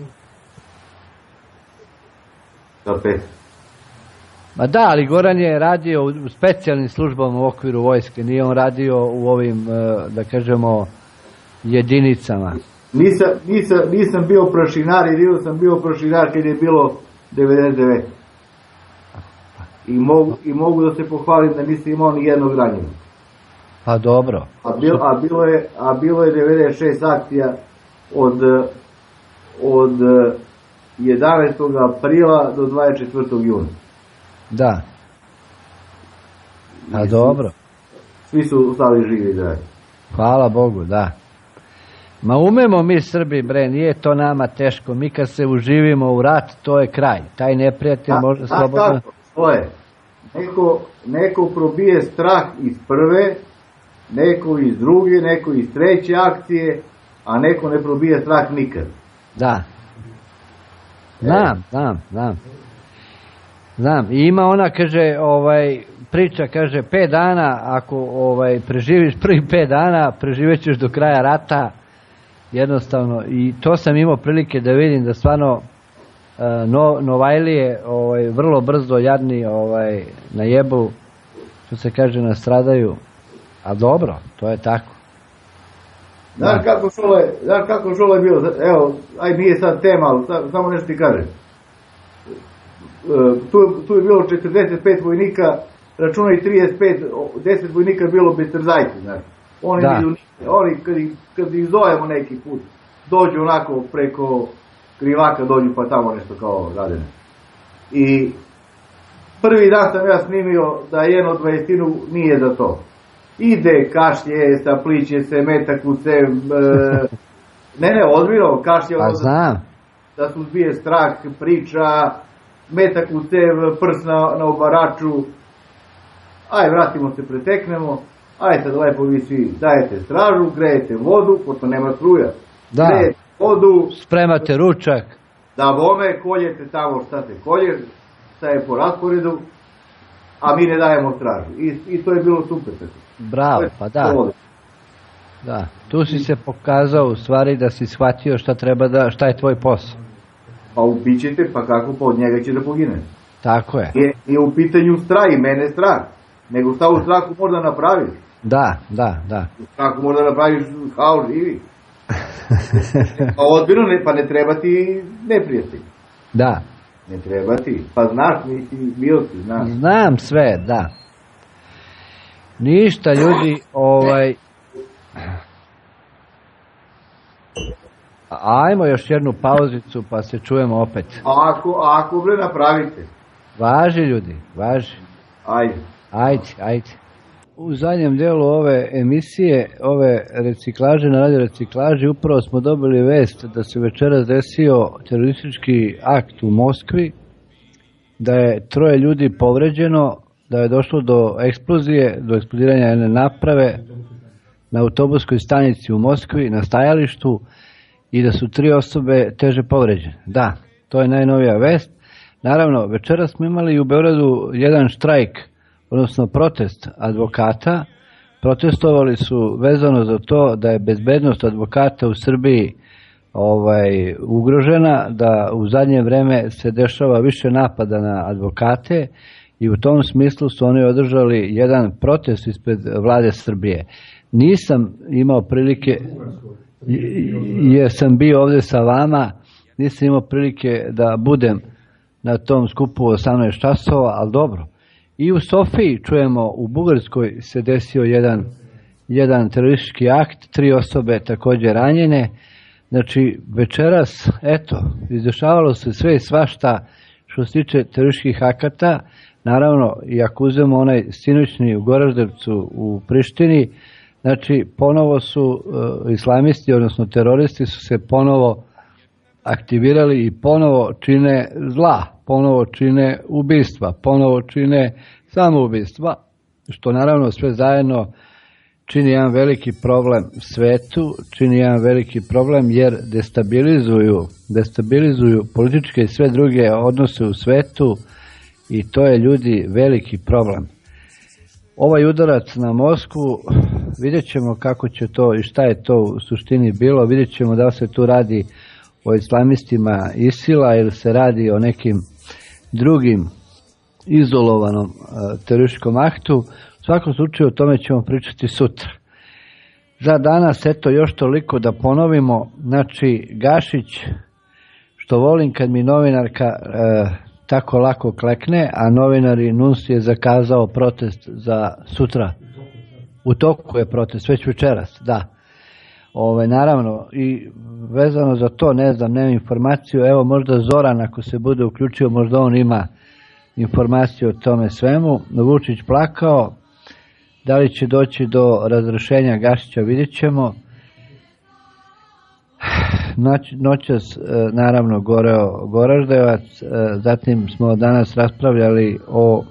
Opet. Ma da, ali Goran je radio u specijalnim službama u okviru vojske, nije on radio u ovim, da kažemo, jedinicama. Nisam, nisam, nisam bio prašinar, jedino sam bio prašinar kad je bilo devedeset devet. I mogu, i mogu da se pohvalim da nisam imao ni jednog ranjenog. Pa dobro. A, bil, a, bilo je, a bilo je devedeset šest akcija od, od jedanaestog aprila do dvadeset četvrtog juna. Da. A dobro. Svi su ostali živi, da. Hvala Bogu, da. Ma umemo mi Srbi, bre, nije to nama teško. Mi kad se uživimo u rat, to je kraj. Taj neprijatelj A, može a, slobodno... Tako, to je. Neko, neko probije strah iz prve, neko iz druge, neko iz treće akcije, a neko ne probije strah nikad. Da. Znam, znam, znam. Znam. I ima ona, kaže, ovaj, priča, kaže, pet dana, ako ovaj, preživiš prvih pet dana, preživećeš do kraja rata, jednostavno. I to sam imao prilike da vidim, da stvarno no, Novajlije ovaj, vrlo brzo jadni ovaj, na jebu, što se kaže, nastradaju. A dobro, to je tako. Znaš kako šolo je, znaš kako šolo je bilo, evo, aj nije sad tema, ali samo nešto ti kažem. Tu, tu je bilo četrdeset pet vojnika, računaj trideset pet, deset vojnika je bilo bez trzajci, znaš. Oni, da. Idu, oni kad, ih, kad ih zovemo neki put, dođu onako preko krivaka, dođu pa tamo nešto kao radene. I prvi dan sam ja snimio da jedno dvadesetinu nije za to. Ide, kašlje, sapliće se, metak u cev, e, ne, ne, ozbiljno, kašlje, pa znam. Da su zbije strah, priča, metak u cev, prs na, na obaraču, aj, vratimo se, preteknemo, aj sad lepo vi svi dajete stražu, grejete vodu, pošto nema struja, da. Grejete vodu, spremate ručak, da bome, koljete tamo šta se kolje, šta je po rasporedu, a mi ne dajemo stražu. I, i to je bilo super. Bravo, pa da. Da, tu si se pokazao u stvari da si shvatio šta treba da, šta je tvoj posao. Pa ubićete, pa kako, pa od njega će da pogine. Tako je. Je, je u pitanju strah i mene strah, nego šta u strahu možda napraviš. Da, da, da. U strahu možda napraviš kao živi. Pa odbilo, ne, pa ne treba ti neprijatelj. Da. Ne treba ti, pa znaš, nisi bio ti, znaš. Znam sve, da. Ništa, ljudi, ovaj... Ajmo još jednu pauzicu, pa se čujemo opet. Ako, ako bre napravite. Važi, ljudi, važi. Ajde. Ajde, ajde. U zadnjem delu ove emisije, ove reciklaže na radio reciklaži, upravo smo dobili vest da se večeras desio teroristički akt u Moskvi, da je troje ljudi povređeno, da je došlo do eksplozije, do eksplodiranja jedne naprave na autobuskoj stanici u Moskvi, na stajalištu, i da su tri osobe teže povređene. Da, to je najnovija vest. Naravno, večeras smo imali u Beogradu jedan štrajk, odnosno protest advokata. Protestovali su vezano za to da je bezbednost advokata u Srbiji ovaj, ugrožena, da u zadnje vreme se dešava više napada na advokate i u tom smislu su oni održali jedan protest ispred vlade Srbije. Nisam imao prilike, jer sam bio ovde sa vama, nisam imao prilike da budem na tom skupu osamnaest časova, ali dobro. I u Sofiji, čujemo, u Bugarskoj se desio jedan, jedan teroristički akt, tri osobe takođe ranjene. Znači, večeras, eto, izdešavalo se sve i svašta što se tiče terorističkih akata. Naravno, i ako uzmemo onaj sinoćni u Goraždevcu u Prištini, znači, ponovo su uh, islamisti, odnosno teroristi su se ponovo aktivirali i ponovo čine zla, ponovo čine ubistva, ponovo čine samoubistva, što naravno sve zajedno čini jedan veliki problem svetu, čini jedan veliki problem jer destabilizuju, destabilizuju političke i sve druge odnose u svetu i to je, ljudi, veliki problem. Ovaj udarac na Moskvu, vidjet ćemo kako će to i šta je to u suštini bilo, vidjet ćemo da li se tu radi o islamistima Isila ili se radi o nekim drugim izolovanom uh, terorističkom aktu. U svakom slučaju o tome ćemo pričati sutra. Za danas, eto, još toliko da ponovimo. Znači, Gašić, što volim kad mi novinarka uh, tako lako klekne, a novinari NUNS je zakazao protest za sutra. U toku je protest, već večeras, da. Ove, naravno, i vezano za to, ne znam, nemam informaciju, evo možda Zoran ako se bude uključio, možda on ima informaciju o tome svemu. Vučić plakao, da li će doći do razrešenja Gašića, vidjet ćemo. Noć, noćas, naravno, goreo Goraždevac, zatim smo danas raspravljali o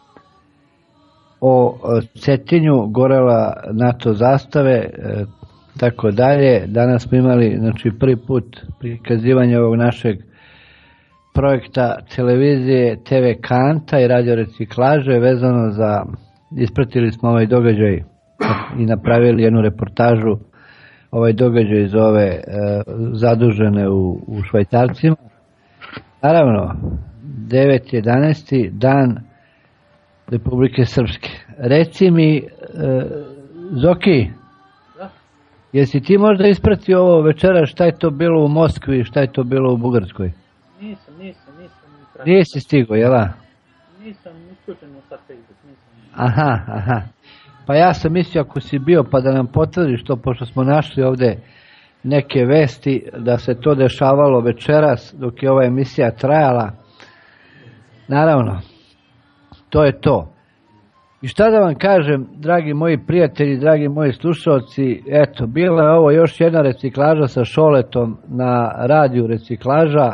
o Cetinju, gorela NATO zastave, tako dalje. Danas smo imali, znači, prvi put prikazivanje ovog našeg projekta televizije T V Kanta i radio reciklaže vezano za, ispratili smo ovaj događaj i napravili jednu reportažu. Ovaj događaj zove e, zadužene u, u Švajcarcima. Naravno, devet jedanaesti dan Republike Srpske. Reci mi, e, Zoki, da? Jesi ti možda ispratio ovo večera šta je to bilo u Moskvi i šta je to bilo u Bugarskoj? Nisam, nisam, nisam. Pratio. Nisi stigo, jel'a? Nisam, isključeno sa Facebook, nisam. Aha, aha. Pa ja sam mislio ako si bio pa da nam potvrdiš to, pošto smo našli ovde neke vesti da se to dešavalo večeras dok je ova emisija trajala. Naravno, to je to. I šta da vam kažem, dragi moji prijatelji, dragi moji slušalci, eto, bila je ovo još jedna reciklaža sa Šoletom na radiju reciklaža.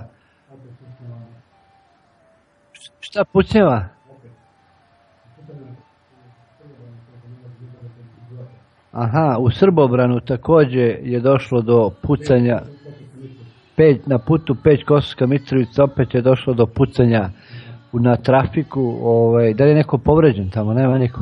Šta pucnjeva? Aha, u Srbobranu takođe je došlo do pucanja, Peć, na putu Peć-Kosovska Mitrovica opet je došlo do pucanja na trafiku. Ovaj, da li je neko povređen tamo? Nema nikog.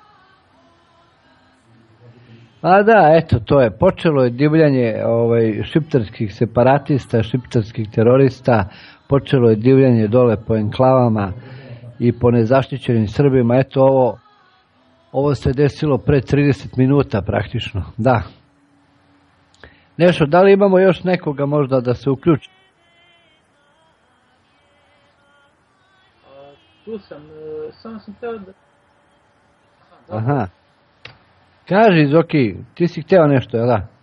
A da, eto, to je. Počelo je divljanje ovaj, šiptarskih separatista, šiptarskih terorista, počelo je divljanje dole po enklavama i po nezaštićenim Srbima. Eto, ovo Ovo se desilo pre trideset minuta praktično, da. Nešo, da li imamo još nekoga možda da se uključi? A, tu sam, e, samo sam hteo da... Aha, Aha. Kaži, Zoki, ti si hteo nešto, jel da?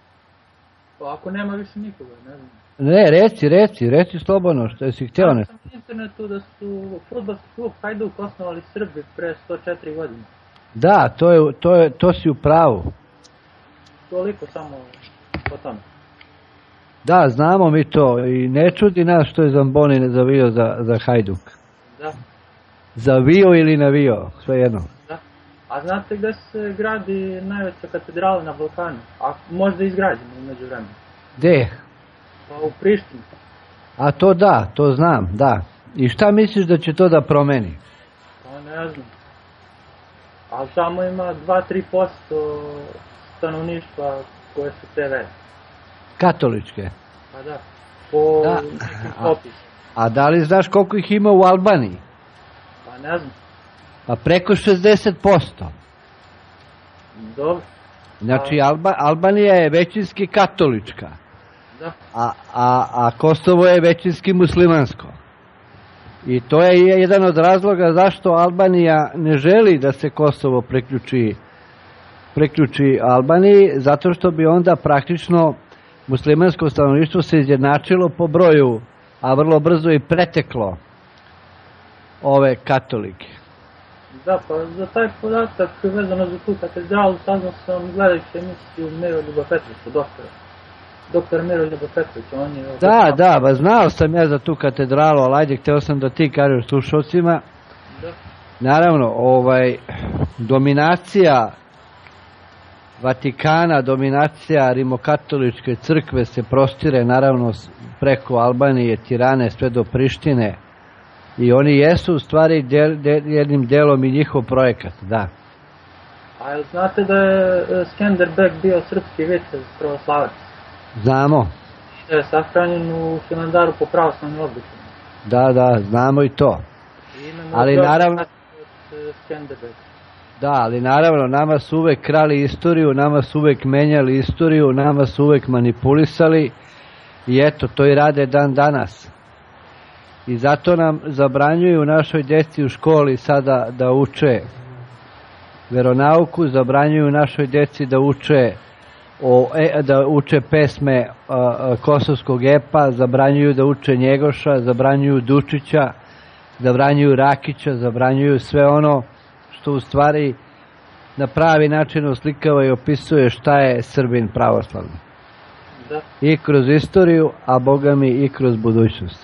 Pa ako nema više nikoga, ne znam. Ne, reci, reci, reci slobodno što si hteo nešto. Ja sam na internetu da su fudbalski klub Hajduk osnovali Srbi pre sto četiri godine. Da, to, je, to, je, to si u pravu. Toliko samo o tome. Da, znamo mi to i ne čudi nas što je Zamboni ne zavio za, za Hajduk. Da. Zavio ili navio, sve jedno. Da. A znate gde se gradi najveća katedrala na Balkanu? A možda izgrađena umeđu vremena? Gde? Pa u Prištini. A to da, to znam, da. I šta misliš da će to da promeni? Pa ne znam. Ali samo ima dva do tri posto stanovništva koje su te vere. Katoličke? Pa da, po da. nekim popisu. A, a da li znaš koliko ih ima u Albaniji? Pa ne znam. Pa preko šezdeset posto. Dobro. Znači, Alba, Albanija je većinski katolička. Da. A, a, a Kosovo je većinski muslimansko. I to je jedan od razloga zašto Albanija ne želi da se Kosovo preključi, preključi Albaniji, zato što bi onda praktično muslimansko stanovništvo se izjednačilo po broju, a vrlo brzo i preteklo ove katolike. Da, pa za taj podatak vezano za tu katedralu saznao sam gledajući emisiju Miroljuba Petrovića, doktora. Doktor Miroljuba Petrovića, on je... Da, da, ba znao sam ja za tu katedralu, ali ajde, hteo sam da ti kažeš slušalcima. Da. Naravno, ovaj, dominacija Vatikana, dominacija rimokatoličke crkve se prostire naravno preko Albanije, Tirane, sve do Prištine. I oni jesu u stvari del, del, jednim delom i njihov projekat, da. A jel znate da je Skenderbeg bio srpski vicez pravoslavac? Znamo. Da je sahranjen u Hilandaru po pravoslavnim običajima. Da, da, znamo i to. Ali naravno... Da, ali naravno, nama su uvek krali istoriju, nama su uvek menjali istoriju, nama su uvek manipulisali i eto, to i rade dan danas. I zato nam zabranjuju našoj djeci u školi sada da uče veronauku, zabranjuju našoj djeci da uče o, da uče pesme a, a, kosovskog epa, zabranjuju da uče Njegoša, zabranjuju Dučića, zabranjuju Rakića, zabranjuju sve ono što u stvari na pravi način oslikava i opisuje šta je Srbin pravoslavni. Da. I kroz istoriju, a boga mi i kroz budućnost.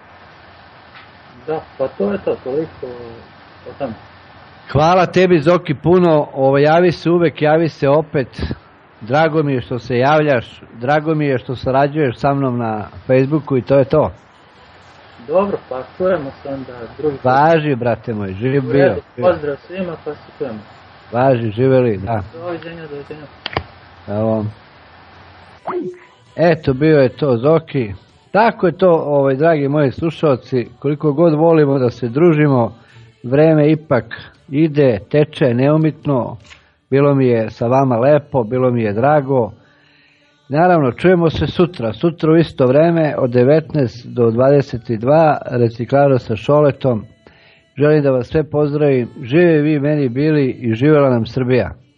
Da, pa to je to, toliko o tome. Hvala tebi, Zoki, puno. Ovo, javi se uvek, javi se opet. Drago mi je što se javljaš, drago mi je što sarađuješ sa mnom na Facebooku i to je to. Dobro, pa čujemo se onda drugi. Važi, brate moj, živ bio. Pozdrav svima, pa se čujemo. Važi, živeli, da. Doviđenja, doviđenja. Evo. Eto, bio je to Zoki. Tako je to, ovaj, dragi moji slušalci, koliko god volimo da se družimo, vreme ipak ide, teče neumitno, bilo mi je sa vama lepo, bilo mi je drago. Naravno, čujemo se sutra, sutra u isto vreme od devetnaest do dvadeset dva, Reciklaža sa Šoletom. Želim da vas sve pozdravim, žive vi meni bili i živela nam Srbija.